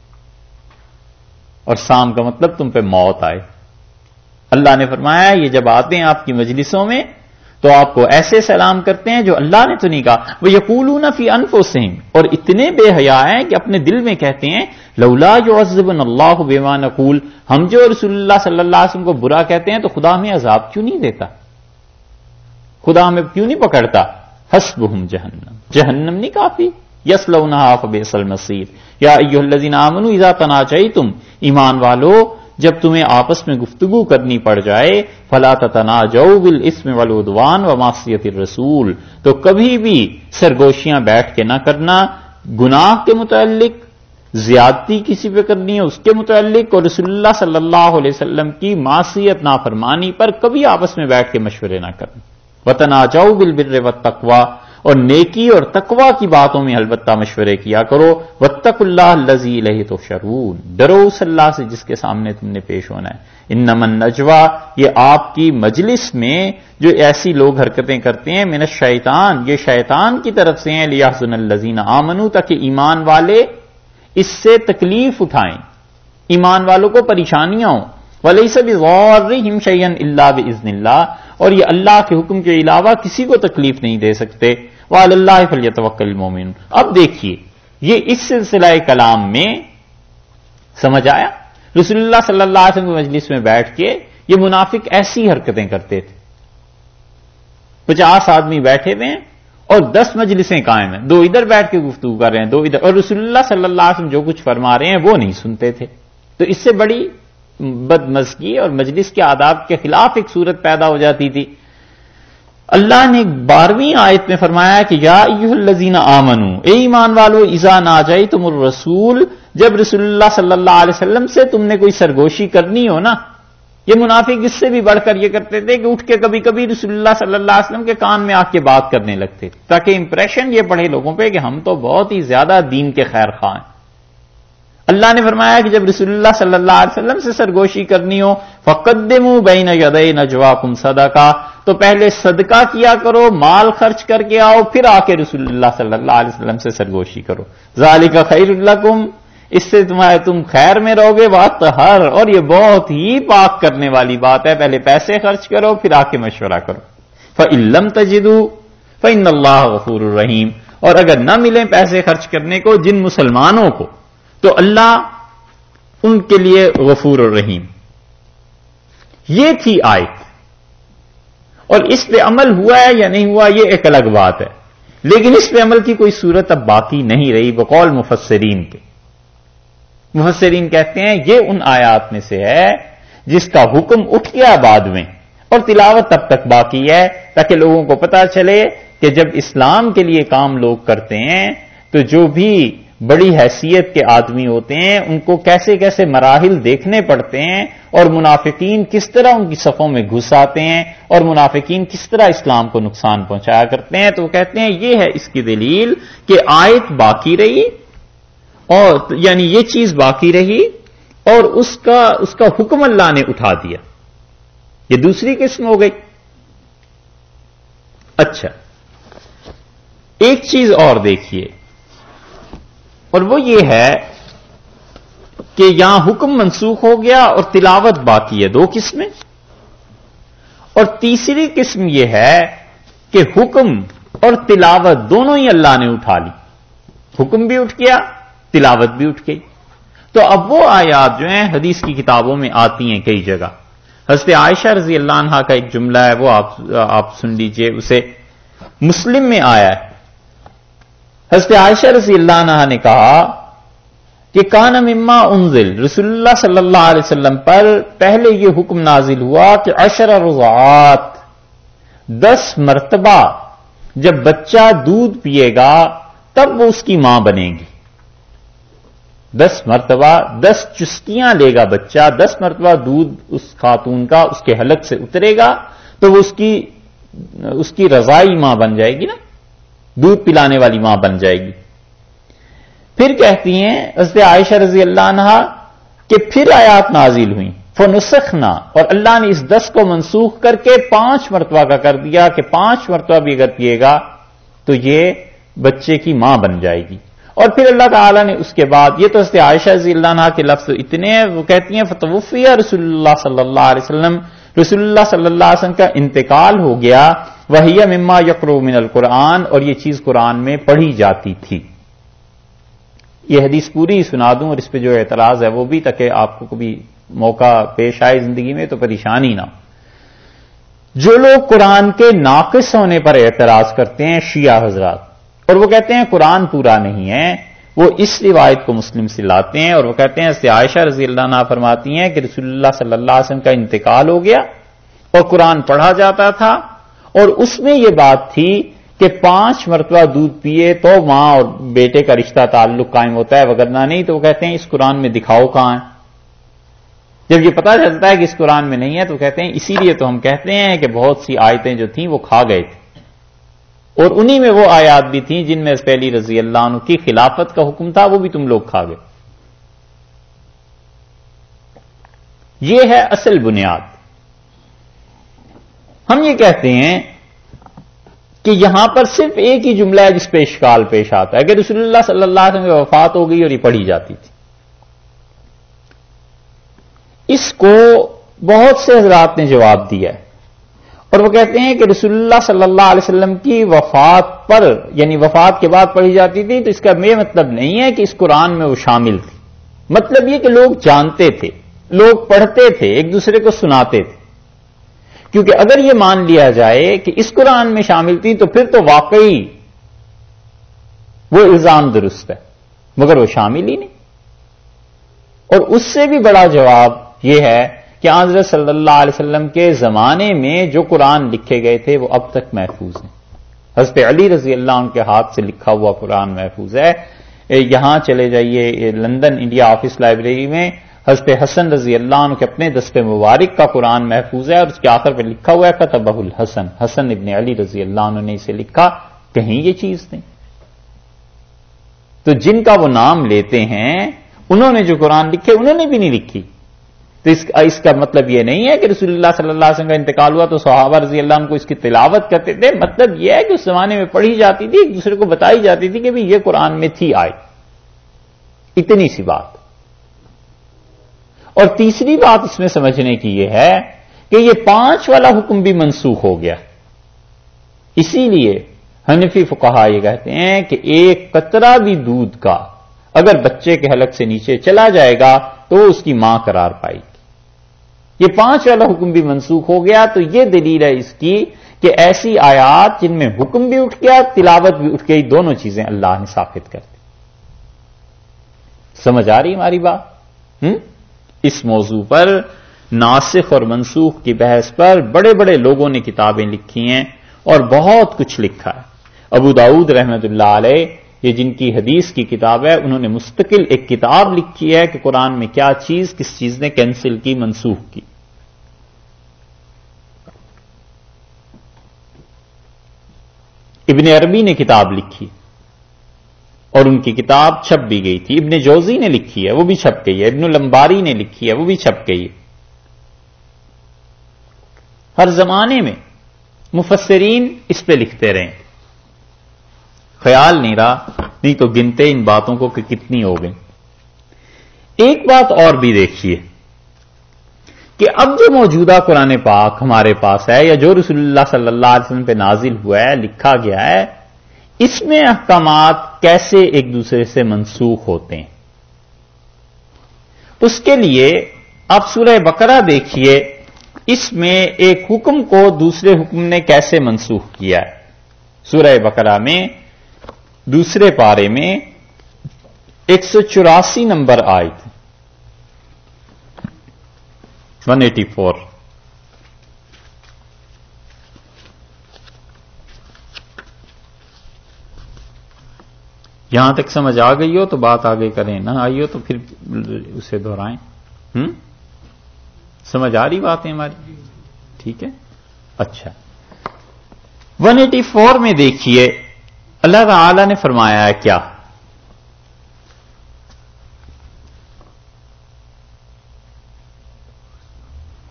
اور سام کا مطلب تم پہ موت آئے. اللہ نے فرمایا یہ جب آتے ہیں آپ کی مجلسوں میں تو آپ کو ایسے سلام کرتے ہیں جو اللہ نے تو نہیں کہا. وہ یقولون فی انفسہم، اور اتنے بے حیا ہیں کہ اپنے دل میں کہتے ہیں لولا یعذبنا اللہ بما نقول، ہم جو رسول اللہ صلی اللہ علیہ وسلم کو برا کہتے ہیں تو خدا ہمیں عذاب کیوں نہیں دیتا، خدا ہمیں کیوں نہیں پکڑتا. حسبہم جہنم، جہنم نہیں کافی. یصلونہا فبئس المصیر. یا ایھا الذین آمنوا اذا تناجیتم، ایمان والو جب تمہیں آپس میں گفتگو کرنی پڑ جائے فلا تتناجوا بالاسم والعدوان ومعصیۃ الرسول، تو کبھی بھی سرگوشیاں بیٹھ کے نہ کرنا گناہ کے متعلق، زیادتی کسی پہ کرنی ہے اس کے متعلق، اور رسول اللہ صلی اللہ علیہ وسلم کی معصیت نافرمانی پر کبھی آپس میں بیٹھ کے مشورے نہ کرنا. وتناجوا بالبر والتقوی، اور نیکی اور تقوی کی باتوں میں البتہ مشورے کیا کرو. واتقوا اللہ الذی الیہ تحشرون، ڈرو اس اللہ سے جس کے سامنے تم نے پیش ہونا ہے. انما النجوى، یہ آپ کی مجلس میں جو ایسی لوگ حرکتیں کرتے ہیں، من الشیطان، یہ شیطان کی طرف سے ہیں. لیحزن الذین آمنوا، تاکہ ایمان والے اس سے تکلیف اٹھائیں، ایمان والوں کو پریشانیاں ہوں. ولیس بضارہم شیئا الا باذن اللہ، اور یہ اللہ کے حکم کے علاوہ کسی کو تکلیف نہیں دے سکتے. وعلی اللہ فلیتوکل المؤمنون. اب دیکھیے یہ اس سلسلہ کلام میں سمجھ آیا، رسول اللہ صلی اللہ علیہ وسلم کی مجلس میں بیٹھ کے یہ منافق ایسی حرکتیں کرتے تھے. پچاس آدمی بیٹھے ہوئے ہیں اور دس مجلسیں قائم ہیں، دو ادھر بیٹھ کے گفتگو کر رہے ہیں، دو ادھر، اور رسول اللہ صلی اللہ علیہ وسلم جو کچھ فرما رہے ہیں وہ نہیں سنتے تھے. تو اس سے بڑی بدمزگی اور مجلس کے آداب کے خلاف ایک صورت پیدا ہو جاتی تھی. اللہ نے بارہویں آیت میں فرمایا کہ یا ایھا الذین آمنو، اے ایمان والو، اذا ناجیتم الرسول، جب رسول اللہ صلی اللہ علیہ وسلم سے تم نے کوئی سرگوشی کرنی ہو نا. یہ منافق اس سے بھی بڑھ کر یہ کرتے تھے کہ اٹھ کے کبھی کبھی رسول اللہ صلی اللہ علیہ وسلم کے کان میں آ کے بات کرنے لگتے تاکہ امپریشن یہ پڑے لوگوں پہ کہ ہم تو بہت ہی زیادہ دین کے خیر خواہ ہیں. اللہ نے فرمایا کہ جب رسول اللہ صلی اللہ علیہ وسلم سے سرگوشی کرنی ہو فقدموا بین یدی نجواکم صدقہ، تو پہلے صدقہ کیا کرو، مال خرچ کر کے آؤ، پھر آ کے رسول اللہ صلی اللہ علیہ وسلم سے سرگوشی کرو. ذالک خیر لکم، اس سے تمہارے تم خیر میں رہو گے. واطہر، اور یہ بہت ہی پاک کرنے والی بات ہے، پہلے پیسے خرچ کرو پھر آ کے مشورہ کرو. فإن لم تجدوا فإن اللہ غفور الرحیم، اور اگر نہ ملیں پیسے خرچ کرنے کو جن مسلمانوں کو، تو اللہ ان کے لیے غفور الرحیم. یہ تھی آیت، اور اس پہ عمل ہوا ہے یا نہیں ہوا یہ ایک الگ بات ہے، لیکن اس پہ عمل کی کوئی صورت اب باقی نہیں رہی بقول مفسرین کے. مفسرین کہتے ہیں یہ ان آیات میں سے ہے جس کا حکم اٹھ گیا بعد میں اور تلاوت تب تک باقی ہے تاکہ لوگوں کو پتا چلے کہ جب اسلام کے لیے کام لوگ کرتے ہیں تو جو بھی بڑی حیثیت کے آدمی ہوتے ہیں ان کو کیسے کیسے مراحل دیکھنے پڑتے ہیں، اور منافقین کس طرح ان کی صفوں میں گھس آتے ہیں، اور منافقین کس طرح اسلام کو نقصان پہنچایا کرتے ہیں. تو وہ کہتے ہیں یہ ہے اس کی دلیل کہ آیت باقی رہی، اور یعنی یہ چیز باقی رہی اور اس کا اس کا حکم اللہ نے اٹھا دیا. یہ دوسری قسم ہو گئی. اچھا، ایک چیز اور دیکھیے، اور وہ یہ ہے کہ یہاں حکم منسوخ ہو گیا اور تلاوت باقی ہے. دو قسمیں. اور تیسری قسم یہ ہے کہ حکم اور تلاوت دونوں ہی اللہ نے اٹھا لی، حکم بھی اٹھ گیا، تلاوت بھی اٹھ گئی. تو اب وہ آیات جو ہیں حدیث کی کتابوں میں آتی ہیں کئی جگہ. حضرت عائشہ رضی اللہ عنہا کا ایک جملہ ہے، وہ آپ آپ سن لیجئے، اسے مسلم میں آیا ہے. حضرت عائشہ رضی اللہ عنہا نے کہا کہ کان مما انزل، رسول اللہ صلی اللہ علیہ وسلم پر پہلے یہ حکم نازل ہوا کہ عشر رضعات، دس مرتبہ جب بچہ دودھ پیے گا تب وہ اس کی ماں بنے گی. دس مرتبہ، دس چسکیاں لے گا بچہ، دس مرتبہ دودھ اس خاتون کا اس کے حلق سے اترے گا تو وہ اس کی اس کی رضائی ماں بن جائے گی نا، دودھ پلانے والی ماں بن جائے گی. پھر کہتی ہیں حضرت عائشہ رضی اللہ عنہا کہ پھر آیات نازل ہوئیں فنسخنا، اور اللہ نے اس دس کو منسوخ کر کے پانچ مرتبہ کا کر دیا کہ پانچ مرتبہ بھی اگر پیے گا تو یہ بچے کی ماں بن جائے گی. اور پھر اللہ تعالیٰ نے اس کے بعد، یہ تو حضرت عائشہ رضی اللہ عنہا کے لفظ اتنے ہیں، وہ کہتی ہیں فتوفی رسول اللہ صلی اللہ علیہ وسلم، رسول اللہ صلی اللہ علیہ وسلم کا انتقال ہو گیا، وہی مما یقرؤ من القرآن، اور یہ چیز قرآن میں پڑھی جاتی تھی. یہ حدیث پوری سنا دوں اور اس پہ جو اعتراض ہے وہ بھی، تاکہ آپ کو کبھی موقع پیش آئے زندگی میں تو پریشانی نہ. جو لوگ قرآن کے ناقص ہونے پر اعتراض کرتے ہیں شیعہ حضرات، اور وہ کہتے ہیں قرآن پورا نہیں ہے، وہ اس روایت کو مسلم سے لاتے ہیں اور وہ کہتے ہیں حضرت عائشہ رضی اللہ عنہا فرماتی ہیں کہ رسول اللہ صلی اللہ علیہ وسلم کا انتقال ہو گیا اور قرآن پڑھا جاتا تھا، اور اس میں یہ بات تھی کہ پانچ مرتبہ دودھ پیے تو ماں اور بیٹے کا رشتہ تعلق قائم ہوتا ہے، وگرنہ نہیں. تو وہ کہتے ہیں اس قرآن میں دکھاؤ کہاں ہے. جب یہ پتہ چلتا ہے کہ اس قرآن میں نہیں ہے تو کہتے ہیں اسی لیے تو ہم کہتے ہیں کہ بہت سی آیتیں جو تھیں وہ کھا گئے تھے، اور انہی میں وہ آیات بھی تھیں جن میں پہلی رضی اللہ عنہ کی خلافت کا حکم تھا، وہ بھی تم لوگ کھا گئے. یہ ہے اصل بنیاد. ہم یہ کہتے ہیں کہ یہاں پر صرف ایک ہی جملہ ہے جس پہ اشکال پیش آتا ہے کہ رسول اللہ صلی اللہ علیہ وسلم کی وفات ہو گئی اور یہ پڑھی جاتی تھی. اس کو بہت سے حضرات نے جواب دیا ہے اور وہ کہتے ہیں کہ رسول اللہ صلی اللہ علیہ وسلم کی وفات پر، یعنی وفات کے بعد پڑھی جاتی تھی، تو اس کا یہ مطلب نہیں ہے کہ اس قرآن میں وہ شامل تھی. مطلب یہ کہ لوگ جانتے تھے، لوگ پڑھتے تھے، ایک دوسرے کو سناتے تھے. کیونکہ اگر یہ مان لیا جائے کہ اس قرآن میں شامل تھی تو پھر تو واقعی وہ الزام درست ہے، مگر وہ شامل ہی نہیں. اور اس سے بھی بڑا جواب یہ ہے کہ حضرت صلی اللہ علیہ وسلم کے زمانے میں جو قرآن لکھے گئے تھے وہ اب تک محفوظ ہیں. حضرت علی رضی اللہ عنہ کے ہاتھ سے لکھا ہوا قرآن محفوظ ہے. یہاں چلے جائیے لندن انڈیا آفس لائبریری میں حضرت حسن رضی اللہ عنہ کے اپنے دست مبارک کا قرآن محفوظ ہے، اور اس کے آخر پہ لکھا ہوا ہے کتبہ الحسن، حسن ابن علی رضی اللہ عنہ نے اسے لکھا. کہیں یہ چیز نہیں. تو جن کا وہ نام لیتے ہیں انہوں نے جو قرآن لکھے انہوں نے بھی نہیں لکھی. تو اس اس کا مطلب یہ نہیں ہے کہ رسول اللہ صلی اللہ علیہ وسلم کا انتقال ہوا تو صحابہ رضی اللہ عنہ کو اس کی تلاوت کرتے تھے. مطلب یہ ہے کہ اس زمانے میں پڑھی جاتی تھی، ایک دوسرے کو بتائی جاتی تھی کہ بھی یہ قرآن میں تھی آئی. اتنی سی بات. اور تیسری بات اس میں سمجھنے کی یہ ہے کہ یہ پانچ والا حکم بھی منسوخ ہو گیا. اسی لیے حنفی فقہا یہ کہتے ہیں کہ ایک قطرہ بھی دودھ کا اگر بچے کے حلق سے نیچے چلا جائے گا تو اس کی ماں قرار پائے گی. یہ پانچ والا حکم بھی منسوخ ہو گیا. تو یہ دلیل ہے اس کی کہ ایسی آیات جن میں حکم بھی اٹھ گیا، تلاوت بھی اٹھ گئی، دونوں چیزیں اللہ نے ثابت کر دی. سمجھ آ رہی ہماری بات؟ ہم؟ اس موضوع پر ناسخ اور منسوخ کی بحث پر بڑے بڑے لوگوں نے کتابیں لکھی ہیں اور بہت کچھ لکھا ہے. ابو داؤد رحمت اللہ علیہ، یہ جن کی حدیث کی کتاب ہے، انہوں نے مستقل ایک کتاب لکھی ہے کہ قرآن میں کیا چیز کس چیز نے کینسل کی، منسوخ کی. ابن عربی نے کتاب لکھی اور ان کی کتاب چھپ بھی گئی تھی. ابن جوزی نے لکھی ہے، وہ بھی چھپ گئی ہے. ابن الانباری نے لکھی ہے، وہ بھی چھپ گئی ہے. ہر زمانے میں مفسرین اس پہ لکھتے رہے. خیال نہیں رہا، نہیں تو گنتے ان باتوں کو کہ کتنی ہو گئی. ایک بات اور بھی دیکھیے کہ اب جو موجودہ قرآن پاک ہمارے پاس ہے، یا جو رسول اللہ صلی اللہ علیہ وسلم پہ نازل ہوا ہے، لکھا گیا ہے، اس میں احکامات کیسے ایک دوسرے سے منسوخ ہوتے ہیں. اس کے لیے آپ سورہ بقرہ دیکھیے، اس میں ایک حکم کو دوسرے حکم نے کیسے منسوخ کیا ہے. سورہ بقرہ میں دوسرے پارے میں ایک سو چوراسی نمبر آیت، ون ایٹی فور. یہاں تک سمجھ آ گئی ہو تو بات آگے کریں، نہ آئی ہو تو پھر اسے دہرائیں. ہم سمجھ آ رہی باتیں ہماری؟ ٹھیک ہے. اچھا، ون ایٹی فور میں دیکھیے اللہ تعالی نے فرمایا ہے کیا؟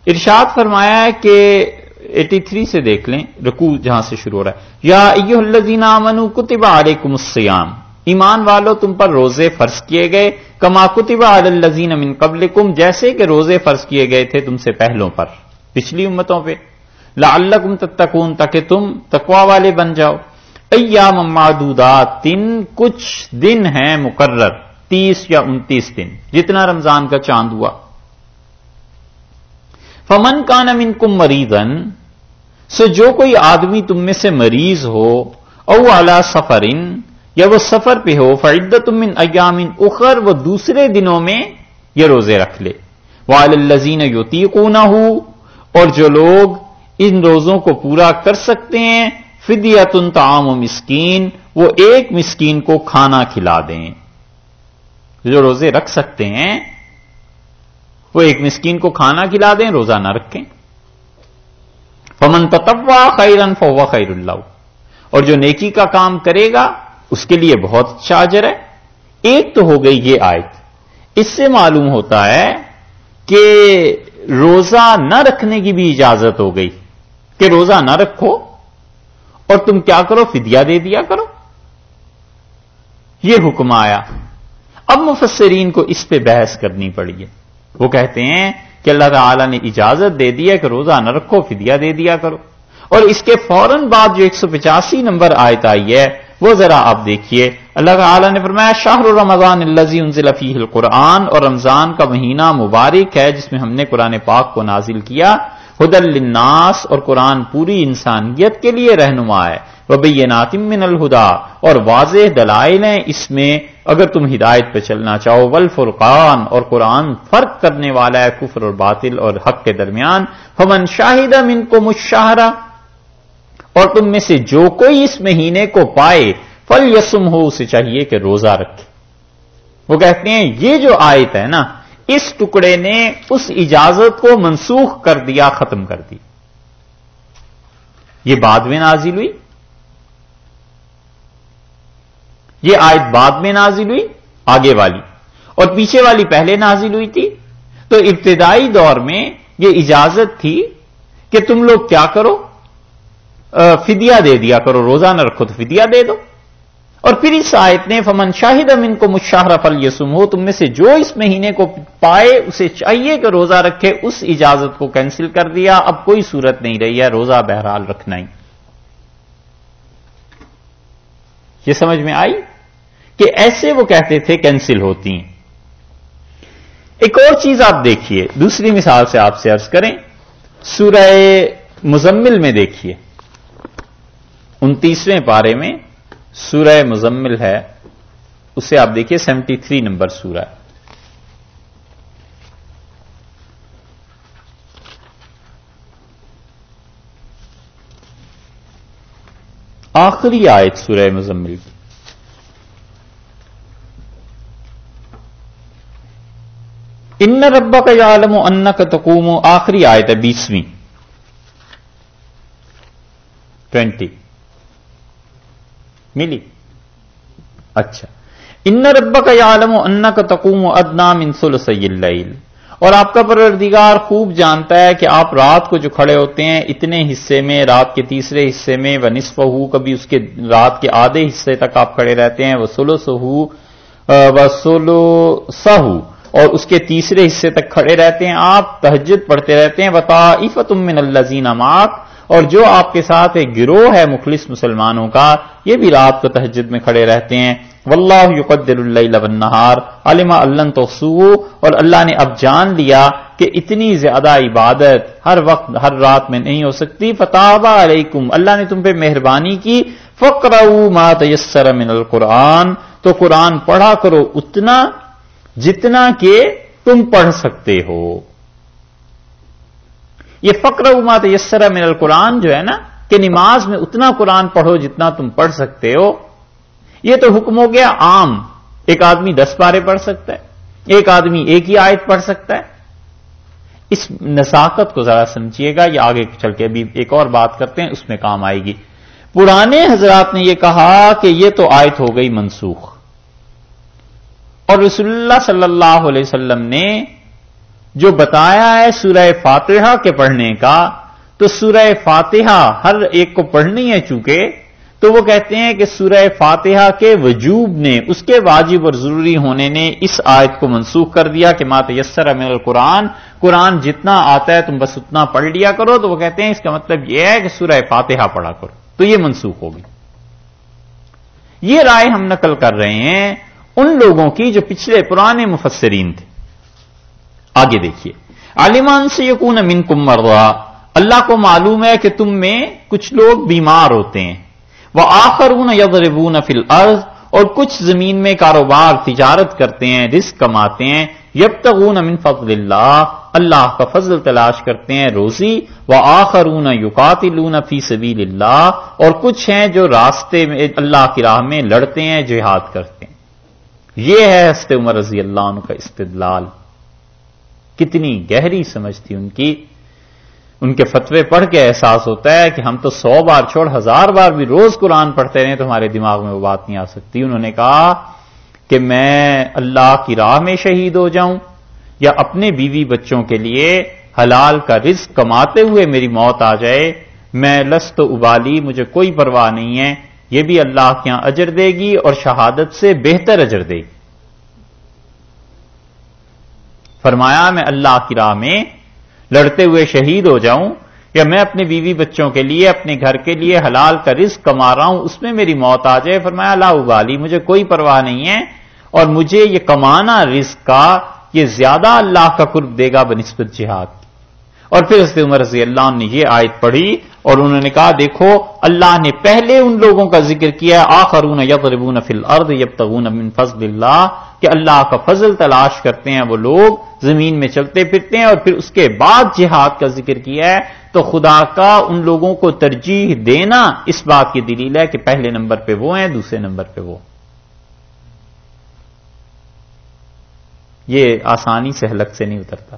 ارشاد فرمایا ہے کہ تراسی سے دیکھ لیں، رکوع جہاں سے شروع ہو رہا ہے، یا ایھا الذین آمنوا کتب علیکم الصیام، ایمان والو تم پر روزے فرض کیے گئے، کما کتب علی الذین من قبلکم، جیسے کہ روزے فرض کیے گئے تھے تم سے پہلوں پر، پچھلی امتوں پہ، لعلکم تتقون، تاکہ تم تقوی والے بن جاؤ، ایام معدودات، تین کچھ دن ہیں مقرر، تیس یا انتیس دن، جتنا رمضان کا چاند ہوا، فمن کان منکم مریضا، سو جو کوئی آدمی تم میں سے مریض ہو، او علی سفر، یا وہ سفر پہ ہو، فعدۃ من ایام اخر، وہ دوسرے دنوں میں یہ روزے رکھ لے، وعلی الذین یطیقونہ، اور جو لوگ ان روزوں کو پورا کر سکتے ہیں، فدیۃ طعام مسکین، وہ ایک مسکین کو کھانا کھلا دیں، جو روزے رکھ سکتے ہیں وہ ایک مسکین کو کھانا کھلا دیں، روزہ نہ رکھیں، فمن تطوع خیرا فهو خیر له، اور جو نیکی کا کام کرے گا اس کے لیے بہت اچھا اجر ہے۔ ایک تو ہو گئی یہ آیت، اس سے معلوم ہوتا ہے کہ روزہ نہ رکھنے کی بھی اجازت ہو گئی، کہ روزہ نہ رکھو اور تم کیا کرو، فدیہ دے دیا کرو، یہ حکم آیا۔ اب مفسرین کو اس پہ بحث کرنی پڑی ہے، وہ کہتے ہیں کہ اللہ تعالیٰ نے اجازت دے دی ہے کہ روزہ نہ رکھو، فدیہ دے دیا کرو، اور اس کے فوراً بعد جو ایک سو پچاسی نمبر آیت آئی ہے وہ ذرا آپ دیکھیے، اللہ تعالیٰ نے فرمایا شہر رمضان الذی انزل فیہ القرآن، اور رمضان کا مہینہ مبارک ہے جس میں ہم نے قرآن پاک کو نازل کیا، ھدی للناس، اور قرآن پوری انسانیت کے لیے رہنما ہے، وبینات من الہدی، اور واضح دلائل ہیں اس میں اگر تم ہدایت پہ چلنا چاہو، والفرقان، اور قرآن فرق کرنے والا ہے کفر اور باطل اور حق کے درمیان، فمن شاہد منکم الشہر، اور تم میں سے جو کوئی اس مہینے کو پائے، فلیصمہ، اسے چاہیے کہ روزہ رکھے۔ وہ کہتے ہیں یہ جو آیت ہے نا، اس ٹکڑے نے اس اجازت کو منسوخ کر دیا، ختم کر دی، یہ بعد میں نازل ہوئی، یہ آیت بعد میں نازل ہوئی آگے والی، اور پیچھے والی پہلے نازل ہوئی تھی۔ تو ابتدائی دور میں یہ اجازت تھی کہ تم لوگ کیا کرو، فدیہ دے دیا کرو، روزہ نہ رکھو تو فدیہ دے دو، اور پھر اس آیت نے فمن شاہد منکم الشہر فلیصمہ، تم میں سے جو اس مہینے کو پائے اسے چاہیے کہ روزہ رکھے، اس اجازت کو کینسل کر دیا، اب کوئی صورت نہیں رہی ہے، روزہ بہرحال رکھنا ہی۔ یہ سمجھ میں آئی کہ ایسے وہ کہتے تھے کینسل ہوتی ہیں۔ ایک اور چیز آپ دیکھیے، دوسری مثال سے آپ سے عرض کریں، سورہ مزمل میں دیکھیے، انتیسویں پارے میں سورہ مزمل ہے، اسے آپ دیکھیے سیونٹی تھری نمبر سورہ، آخری آیت سورہ مزمل کی، ان ربک یعلم انک تقوم، آخری آیت ہے بیسویں، ٹوینٹی ملی، اچھا، ان ربک یعلم انک تقوم ادنی من ثلثی اللیل، اور آپ کا پروردگار خوب جانتا ہے کہ آپ رات کو جو کھڑے ہوتے ہیں اتنے حصے میں، رات کے تیسرے حصے میں، ونصفہ، کبھی اس کے رات کے آدھے حصے تک آپ کھڑے رہتے ہیں، وثلثہ وثلثہ، اور اس کے تیسرے حصے تک کھڑے رہتے ہیں، آپ تہجد پڑھتے رہتے ہیں، وطائفۃ من الذین معک، اور جو آپ کے ساتھ ایک گروہ ہے مخلص مسلمانوں کا، یہ بھی رات کو تہجد میں کھڑے رہتے ہیں، واللہ یقدر اللیل والنہار علم ان لن تحصوہ، اور اللہ نے اب جان لیا کہ اتنی زیادہ عبادت ہر وقت ہر رات میں نہیں ہو سکتی، فتاب علیکم، اللہ نے تم پہ مہربانی کی، فقرؤوا ما تیسر من القرآن، تو قرآن پڑھا کرو اتنا جتنا کہ تم پڑھ سکتے ہو۔ یہ فقرؤوا ما تیسر من القرآن جو ہے نا، کہ نماز میں اتنا قرآن پڑھو جتنا تم پڑھ سکتے ہو، یہ تو حکم ہو گیا عام، ایک آدمی دس پارے پڑھ سکتا ہے، ایک آدمی ایک ہی آیت پڑھ سکتا ہے۔ اس نزاکت کو ذرا سمجھیے گا، یہ آگے چل کے ابھی ایک اور بات کرتے ہیں، اس میں کام آئے گی۔ پرانے حضرات نے یہ کہا کہ یہ تو آیت ہو گئی منسوخ، اور رسول اللہ صلی اللہ علیہ وسلم نے جو بتایا ہے سورہ فاتحہ کے پڑھنے کا، تو سورہ فاتحہ ہر ایک کو پڑھنی ہے چونکہ، تو وہ کہتے ہیں کہ سورہ فاتحہ کے وجوب نے، اس کے واجب اور ضروری ہونے نے اس آیت کو منسوخ کر دیا کہ ما تیسر من القرآن، قرآن جتنا آتا ہے تم بس اتنا پڑھ لیا کرو. تو وہ کہتے ہیں اس کا مطلب یہ ہے کہ سورہ فاتحہ پڑھا کرو، تو یہ منسوخ ہوگی. یہ رائے ہم نقل کر رہے ہیں ان لوگوں کی جو پچھلے پرانے مفسرین تھے. آگے دیکھیے، عالمان سے یکون منکم مرضی، اللہ کو معلوم ہے کہ تم میں کچھ لوگ بیمار ہوتے ہیں. وآخرون یضربون فی الارض، اور کچھ زمین میں کاروبار تجارت کرتے ہیں، رزق کماتے ہیں. یبتغون من فضل اللہ، اللہ کا فضل تلاش کرتے ہیں، روزی. وآخرون یقاتلون فی سبیل اللہ، اور کچھ ہیں جو راستے میں اللہ کی راہ میں لڑتے ہیں، جہاد کرتے ہیں. یہ ہے حضرت عمر رضی اللہ عنہ کا استدلال. کتنی گہری سمجھ تھی ان کی. ان کے فتوے پڑھ کے احساس ہوتا ہے کہ ہم تو سو بار چھوڑ ہزار بار بھی روز قرآن پڑھتے رہے تو ہمارے دماغ میں وہ بات نہیں آ سکتی. انہوں نے کہا کہ میں اللہ کی راہ میں شہید ہو جاؤں یا اپنے بیوی بچوں کے لیے حلال کا رزق کماتے ہوئے میری موت آ جائے، میں لست ابالی، مجھے کوئی پرواہ نہیں ہے. یہ بھی اللہ کے یہاں اجر دے گی اور شہادت سے بہتر اجر دے گی. فرمایا میں اللہ کی راہ میں لڑتے ہوئے شہید ہو جاؤں یا میں اپنے بیوی بچوں کے لیے، اپنے گھر کے لیے حلال کا رزق کما رہا ہوں، اس میں میری موت آ جائے. فرمایا لا ابالی، مجھے کوئی پرواہ نہیں ہے، اور مجھے یہ کمانا رزق کا یہ زیادہ اللہ کا قرب دے گا بنسبت جہاد کی. اور پھر حضرت عمر رضی اللہ عنہ نے یہ آیت پڑھی اور انہوں نے کہا دیکھو اللہ نے پہلے ان لوگوں کا ذکر کیا، آخرون یضربون فی الارض یبتغون من فضل اللہ، کہ اللہ کا فضل تلاش کرتے ہیں وہ لوگ، زمین میں چلتے پھرتے ہیں. اور پھر اس کے بعد جہاد کا ذکر کیا ہے. تو خدا کا ان لوگوں کو ترجیح دینا اس بات کی دلیل ہے کہ پہلے نمبر پہ وہ ہیں، دوسرے نمبر پہ وہ. یہ آسانی سے حلق سے نہیں اترتا،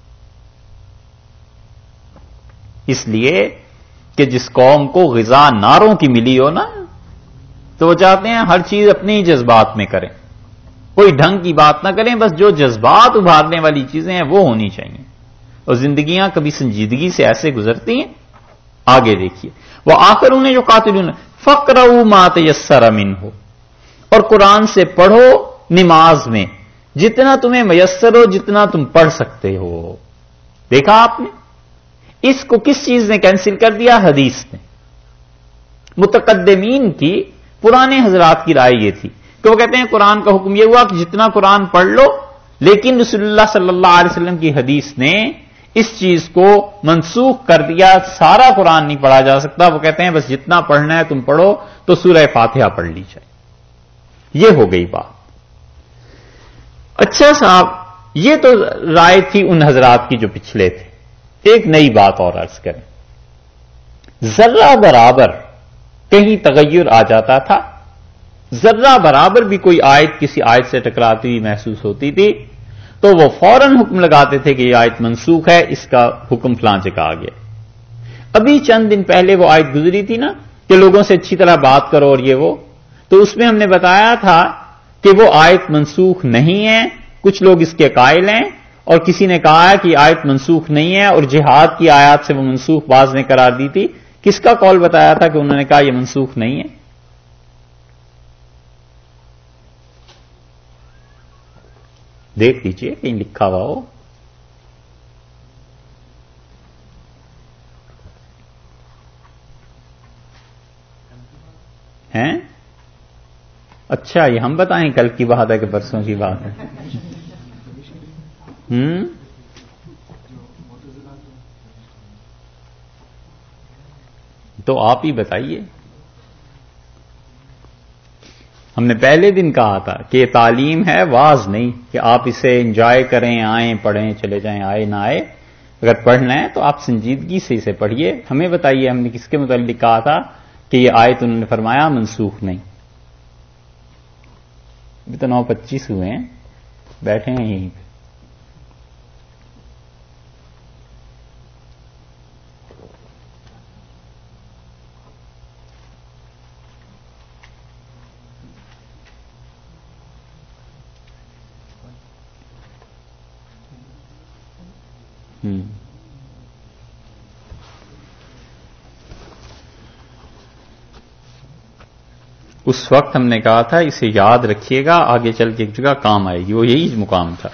اس لیے کہ جس قوم کو غذا ناروں کی ملی ہو نا، تو وہ چاہتے ہیں ہر چیز اپنے ہی جذبات میں کریں، کوئی ڈھنگ کی بات نہ کریں، بس جو جذبات ابھارنے والی چیزیں ہیں وہ ہونی چاہیے. اور زندگیاں کبھی سنجیدگی سے ایسے گزرتی ہیں. آگے دیکھیے، وہ آخرون جو قاتلون فقرؤ ما تیسر منہ، اور قرآن سے پڑھو نماز میں جتنا تمہیں میسر ہو، جتنا تم پڑھ سکتے ہو. دیکھا آپ نے، اس کو کس چیز نے کینسل کر دیا؟ حدیث نے. متقدمین کی، پرانے حضرات کی رائے یہ تھی کہ وہ کہتے ہیں قرآن کا حکم یہ ہوا کہ جتنا قرآن پڑھ لو، لیکن رسول اللہ صلی اللہ علیہ وسلم کی حدیث نے اس چیز کو منسوخ کر دیا، سارا قرآن نہیں پڑھا جا سکتا. وہ کہتے ہیں بس جتنا پڑھنا ہے تم پڑھو، تو سورہ فاتحہ پڑھ لی جائے. یہ ہو گئی بات. اچھا صاحب، یہ تو رائے تھی ان حضرات کی جو پچھلے تھے. ایک نئی بات اور عرض کریں، ذرہ برابر کہیں تغیر آ جاتا تھا، ذرہ برابر بھی کوئی آیت کسی آیت سے ٹکراتی ہوئی محسوس ہوتی تھی، تو وہ فوراً حکم لگاتے تھے کہ یہ آیت منسوخ ہے، اس کا حکم فلاں جگہ آ گیا. ابھی چند دن پہلے وہ آیت گزری تھی نا کہ لوگوں سے اچھی طرح بات کرو اور یہ وہ، تو اس میں ہم نے بتایا تھا کہ وہ آیت منسوخ نہیں ہے. کچھ لوگ اس کے قائل ہیں اور کسی نے کہا ہے کہ آیت منسوخ نہیں ہے، اور جہاد کی آیات سے وہ منسوخ بعض نے قرار دی تھی. کس کا قول بتایا تھا کہ انہوں نے کہا یہ منسوخ نہیں ہے؟ دیکھ لیجئے کہیں لکھا ہوا ہو. ہیں؟ اچھا، یہ ہم بتائیں کل کی بات ہے کہ پرسوں کی بات ہے؟ ہم تو آپ ہی بتائیے. ہم نے پہلے دن کہا تھا کہ یہ تعلیم ہے، واز نہیں کہ آپ اسے انجوائے کریں، آئیں پڑھیں چلے جائیں، آئے نہ آئے. اگر پڑھنا ہے تو آپ سنجیدگی سے اسے پڑھیے. ہمیں بتائیے ہم نے کس کے متعلق کہا تھا کہ یہ آیت انہوں نے فرمایا منسوخ نہیں. ابھی تو نو پچیس ہوئے ہیں، بیٹھے ہیں یہیں پہ. ہوں اس وقت ہم نے کہا تھا اسے یاد رکھیے گا، آگے چل کے ایک جگہ کام آئے گی، وہ یہی مقام تھا.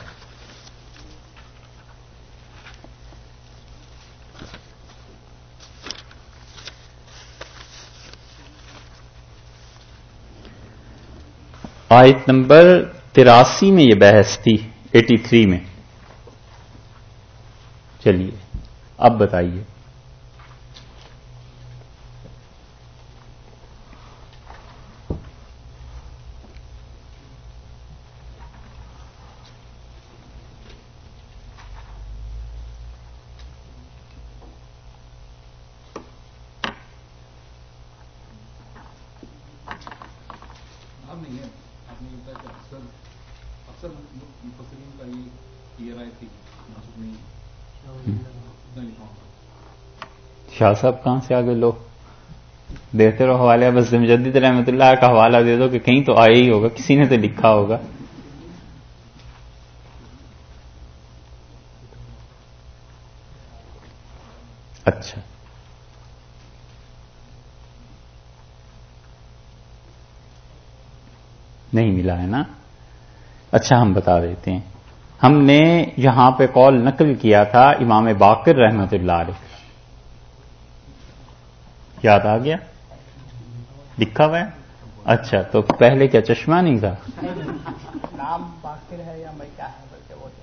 آیت نمبر تراسی میں یہ بحث تھی، ایٹی تھری میں. چلیے اب بتائیے. شاہ صاحب کہاں سے آگے لو دیتے رہو حوالے، بس مجدد رحمت اللہ کا حوالہ دے دو کہ کہیں تو آیا ہی ہوگا، کسی نے تو لکھا ہوگا. اچھا نہیں ملا ہے نا. اچھا ہم بتا دیتے ہیں. ہم نے یہاں پہ قول نقل کیا تھا امام باقر رحمت اللہ علیہ، یاد آ گیا؟ لکھا ہوا ہے. اچھا تو پہلے کیا چشمہ نہیں تھا؟ نام باقر ہے یا میکا ہے بلکہ وہ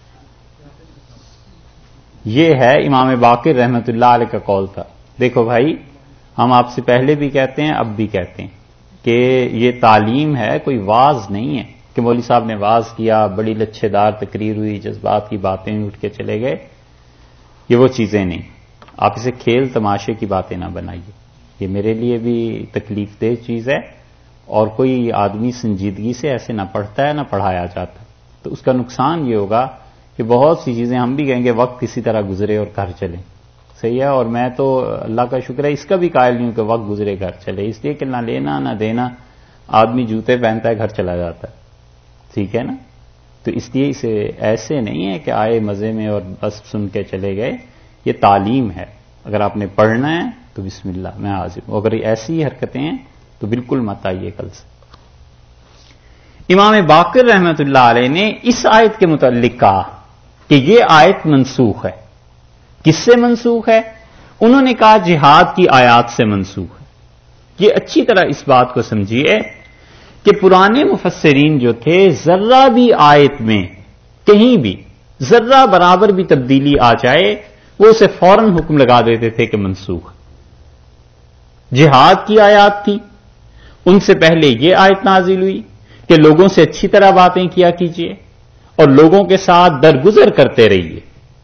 یہ ہے امام باقر رحمت اللہ علیہ کا قول تھا. دیکھو بھائی، ہم آپ سے پہلے بھی کہتے ہیں اب بھی کہتے ہیں کہ یہ تعلیم ہے، کوئی واز نہیں ہے کہ مولوی صاحب نے واز کیا، بڑی لچھے دار تقریر ہوئی، جذبات کی باتیں اٹھ کے چلے گئے. یہ وہ چیزیں نہیں. آپ اسے کھیل تماشے کی باتیں نہ بنائیے. یہ میرے لیے بھی تکلیف دہ چیز ہے، اور کوئی آدمی سنجیدگی سے ایسے نہ پڑھتا ہے نہ پڑھایا جاتا. تو اس کا نقصان یہ ہوگا کہ بہت سی چیزیں ہم بھی کہیں گے وقت کسی طرح گزرے اور گھر چلے. صحیح ہے، اور میں تو اللہ کا شکر ہے اس کا بھی قائل نہیں ہوں کہ وقت گزرے گھر چلے، اس لیے کہ نہ لینا نہ دینا، آدمی جوتے پہنتا ہے گھر چلا جاتا ہے. ٹھیک ہے نا؟ تو اس لیے اسے ایسے نہیں ہے کہ آئے مزے میں اور بس سن کے چلے گئے. یہ تعلیم ہے. اگر آپ نے پڑھنا ہے تو بسم اللہ میں حاضر ہوں، اگر ایسی حرکتیں ہیں تو بالکل مت آئیے کل سے. امام باقر رحمت اللہ علیہ نے اس آیت کے متعلق کہا کہ یہ آیت منسوخ ہے. کس سے منسوخ ہے؟ انہوں نے کہا جہاد کی آیات سے منسوخ ہے. یہ اچھی طرح اس بات کو سمجھیے کہ پرانے مفسرین جو تھے ذرہ بھی آیت میں کہیں بھی ذرہ برابر بھی تبدیلی آ جائے وہ اسے فوراً حکم لگا دیتے تھے کہ منسوخ. جہاد کی آیات تھی، ان سے پہلے یہ آیت نازل ہوئی کہ لوگوں سے اچھی طرح باتیں کیا کیجیے اور لوگوں کے ساتھ درگزر کرتے رہیے.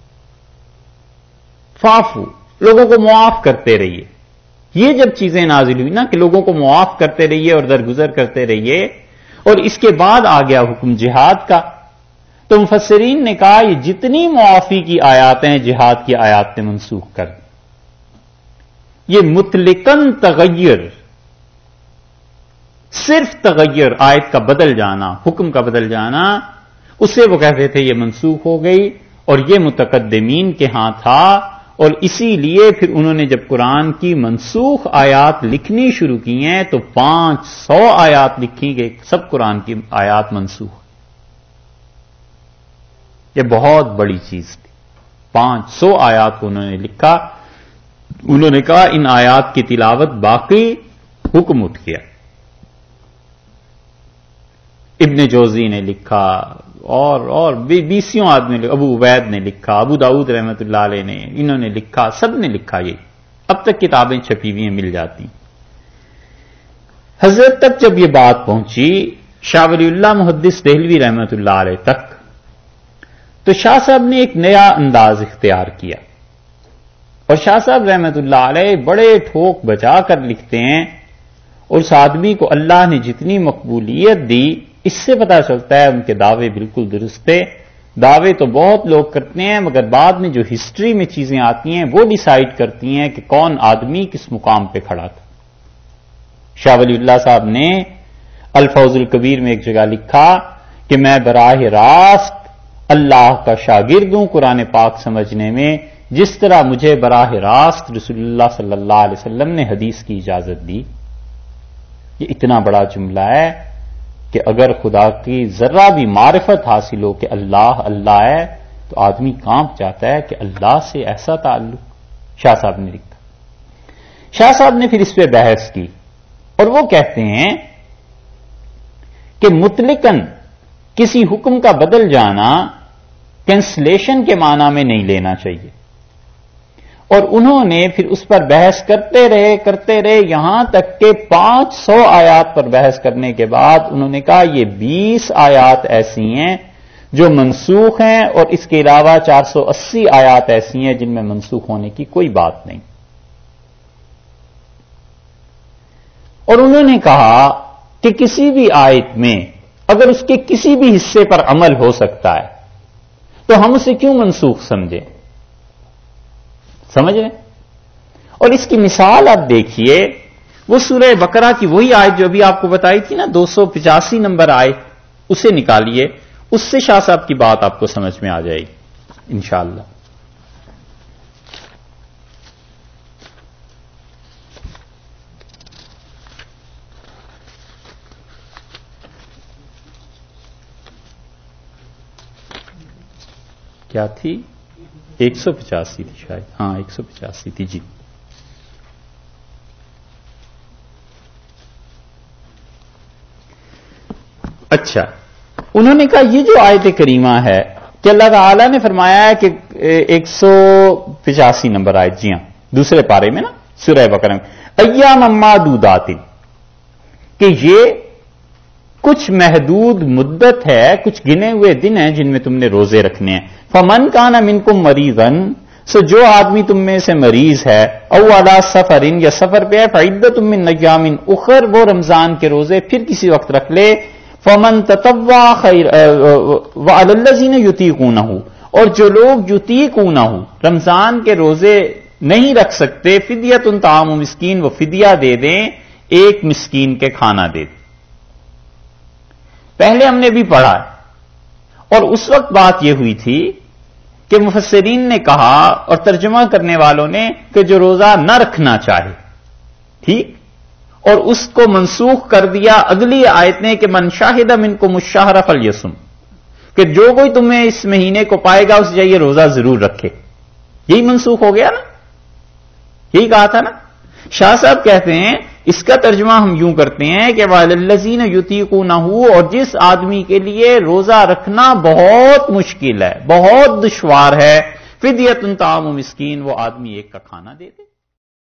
فافو، لوگوں کو معاف کرتے رہیے. یہ جب چیزیں نازل ہوئی نا کہ لوگوں کو معاف کرتے رہیے اور درگزر کرتے رہیے، اور اس کے بعد آ گیا حکم جہاد کا، تو مفسرین نے کہا یہ جتنی معافی کی آیات ہیں جہاد کی آیات نے منسوخ کر دی. یہ مطلقاً تغیر، صرف تغیر، آیت کا بدل جانا، حکم کا بدل جانا، اسے وہ کہتے تھے یہ منسوخ ہو گئی. اور یہ متقدمین کے ہاں تھا، اور اسی لیے پھر انہوں نے جب قرآن کی منسوخ آیات لکھنی شروع کی ہیں تو پانچ سو آیات لکھی گئی، سب قرآن کی آیات منسوخ. یہ بہت بڑی چیز تھی. پانچ سو آیات کو انہوں نے لکھا. انہوں نے کہا ان آیات کی تلاوت باقی، حکم اٹھ گیا. ابن جوزی نے لکھا اور اور بیسیوں آدمی، ابو عبید نے لکھا، ابو داؤد رحمت اللہ علیہ نے، انہوں نے لکھا، سب نے لکھا. یہ اب تک کتابیں چھپی ہوئی ہیں، مل جاتی. حضرت تک جب یہ بات پہنچی شاہ ولی اللہ محدث دہلوی رحمت اللہ علیہ تک، تو شاہ صاحب نے ایک نیا انداز اختیار کیا. اور شاہ صاحب رحمت اللہ علیہ بڑے ٹھوک بجا کر لکھتے ہیں، اور اس آدمی کو اللہ نے جتنی مقبولیت دی اس سے پتہ چلتا ہے ان کے دعوے بالکل درست تھے. دعوے تو بہت لوگ کرتے ہیں، مگر بعد میں جو ہسٹری میں چیزیں آتی ہیں وہ ڈیسائیڈ کرتی ہیں کہ کون آدمی کس مقام پہ کھڑا تھا. شاہ ولی اللہ صاحب نے الفوز الکبیر میں ایک جگہ لکھا کہ میں براہ راست اللہ کا شاگرد ہوں قرآن پاک سمجھنے میں، جس طرح مجھے براہ راست رسول اللہ صلی اللہ علیہ وسلم نے حدیث کی اجازت دی۔ یہ اتنا بڑا جملہ ہے کہ اگر خدا کی ذرا بھی معرفت حاصل ہو کہ اللہ اللہ ہے تو آدمی کانپ جاتا ہے کہ اللہ سے ایسا تعلق۔ شاہ صاحب نے لکھا، شاہ صاحب نے پھر اس پہ بحث کی اور وہ کہتے ہیں کہ مطلقاً کسی حکم کا بدل جانا کینسلیشن کے معنی میں نہیں لینا چاہیے، اور انہوں نے پھر اس پر بحث کرتے رہے کرتے رہے یہاں تک کہ پانچ سو آیات پر بحث کرنے کے بعد انہوں نے کہا یہ بیس آیات ایسی ہیں جو منسوخ ہیں اور اس کے علاوہ چار سو اسی آیات ایسی ہیں جن میں منسوخ ہونے کی کوئی بات نہیں۔ اور انہوں نے کہا کہ کسی بھی آیت میں اگر اس کے کسی بھی حصے پر عمل ہو سکتا ہے تو ہم اسے کیوں منسوخ سمجھیں؟ سمجھ رہے؟ اور اس کی مثال آپ دیکھیے، وہ سورہ بقرہ کی وہی آیت جو ابھی آپ کو بتائی تھی نا، دو سو پچاسی نمبر آیت، اسے نکالیے، اس سے شاہ صاحب کی بات آپ کو سمجھ میں آ جائے گی انشاءاللہ۔ کیا تھی؟ ایک سو پچاسی تھی شاید، ہاں ایک سو پچاسی تھی جی۔ اچھا، انہوں نے کہا یہ جو آیت کریمہ ہے کہ اللہ تعالیٰ نے فرمایا ہے کہ ایک سو پچاسی نمبر آیت، جی ہاں دوسرے پارے میں نا سورہ بقرہ میں، ایام معدودات، کہ یہ کچھ محدود مدت ہے، کچھ گنے ہوئے دن ہیں جن میں تم نے روزے رکھنے ہیں۔ فمن کان منکم مریضا، سو جو آدمی تم میں سے مریض ہے، او علی سفر، یا سفر پہ ہے، فعدۃ من ایام اخر، وہ رمضان کے روزے پھر کسی وقت رکھ لے۔ فمن تطوع خیر وعلی الذین یطیقونہ، اور جو لوگ یطیقونہ رمضان کے روزے نہیں رکھ سکتے، فدیۃ طعام مسکین، وہ فدیہ دے دیں، ایک مسکین کے کھانا دے دیں۔ پہلے ہم نے بھی پڑھا اور اس وقت بات یہ ہوئی تھی کہ مفسرین نے کہا اور ترجمہ کرنے والوں نے کہ جو روزہ نہ رکھنا چاہے، ٹھیک، اور اس کو منسوخ کر دیا اگلی آیت نے کہ من شاہد منکم الشہر فلیصم، کہ جو کوئی تمہیں اس مہینے کو پائے گا اسے چاہیے روزہ ضرور رکھے۔ یہی منسوخ ہو گیا نا، یہی کہا تھا نا۔ شاہ صاحب کہتے ہیں اس کا ترجمہ ہم یوں کرتے ہیں کہ وعلی الذین یطیقونہ، اور جس آدمی کے لیے روزہ رکھنا بہت مشکل ہے، بہت دشوار ہے، فدیۃ طعام مسکین، وہ آدمی ایک کا کھانا دے دے۔